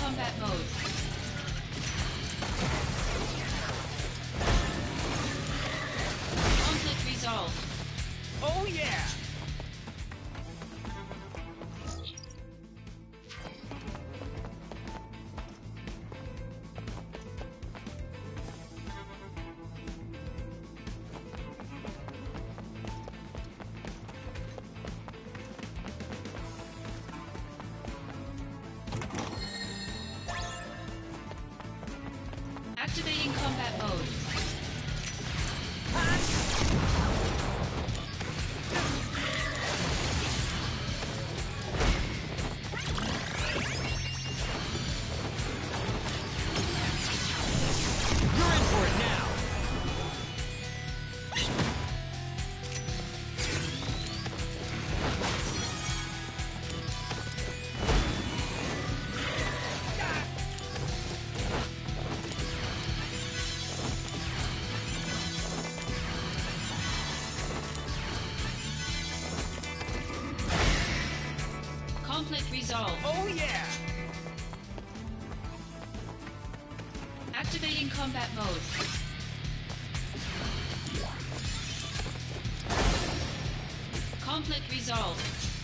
combat mode. Conflict resolved. Oh yeah! Activating combat mode. You're in for it now! Conflict resolved. Oh yeah! Activating combat mode. Conflict resolved.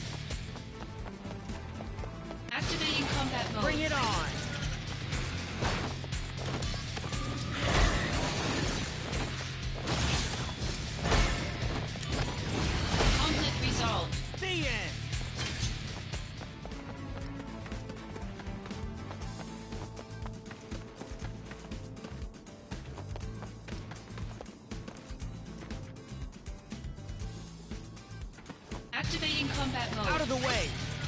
Activating combat mode. Bring it on! Conflict resolved. The end! Activating combat mode. Out of the way!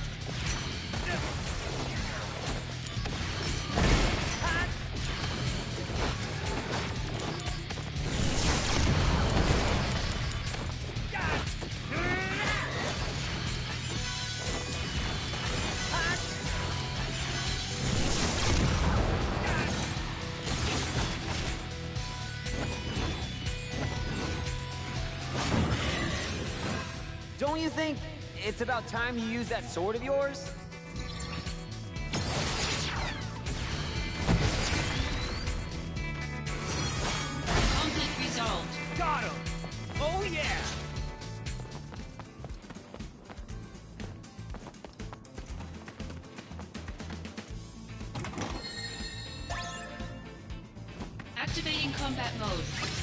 Don't you think it's about time you use that sword of yours? Conflict resolved. Got him! Oh yeah! Activating combat mode.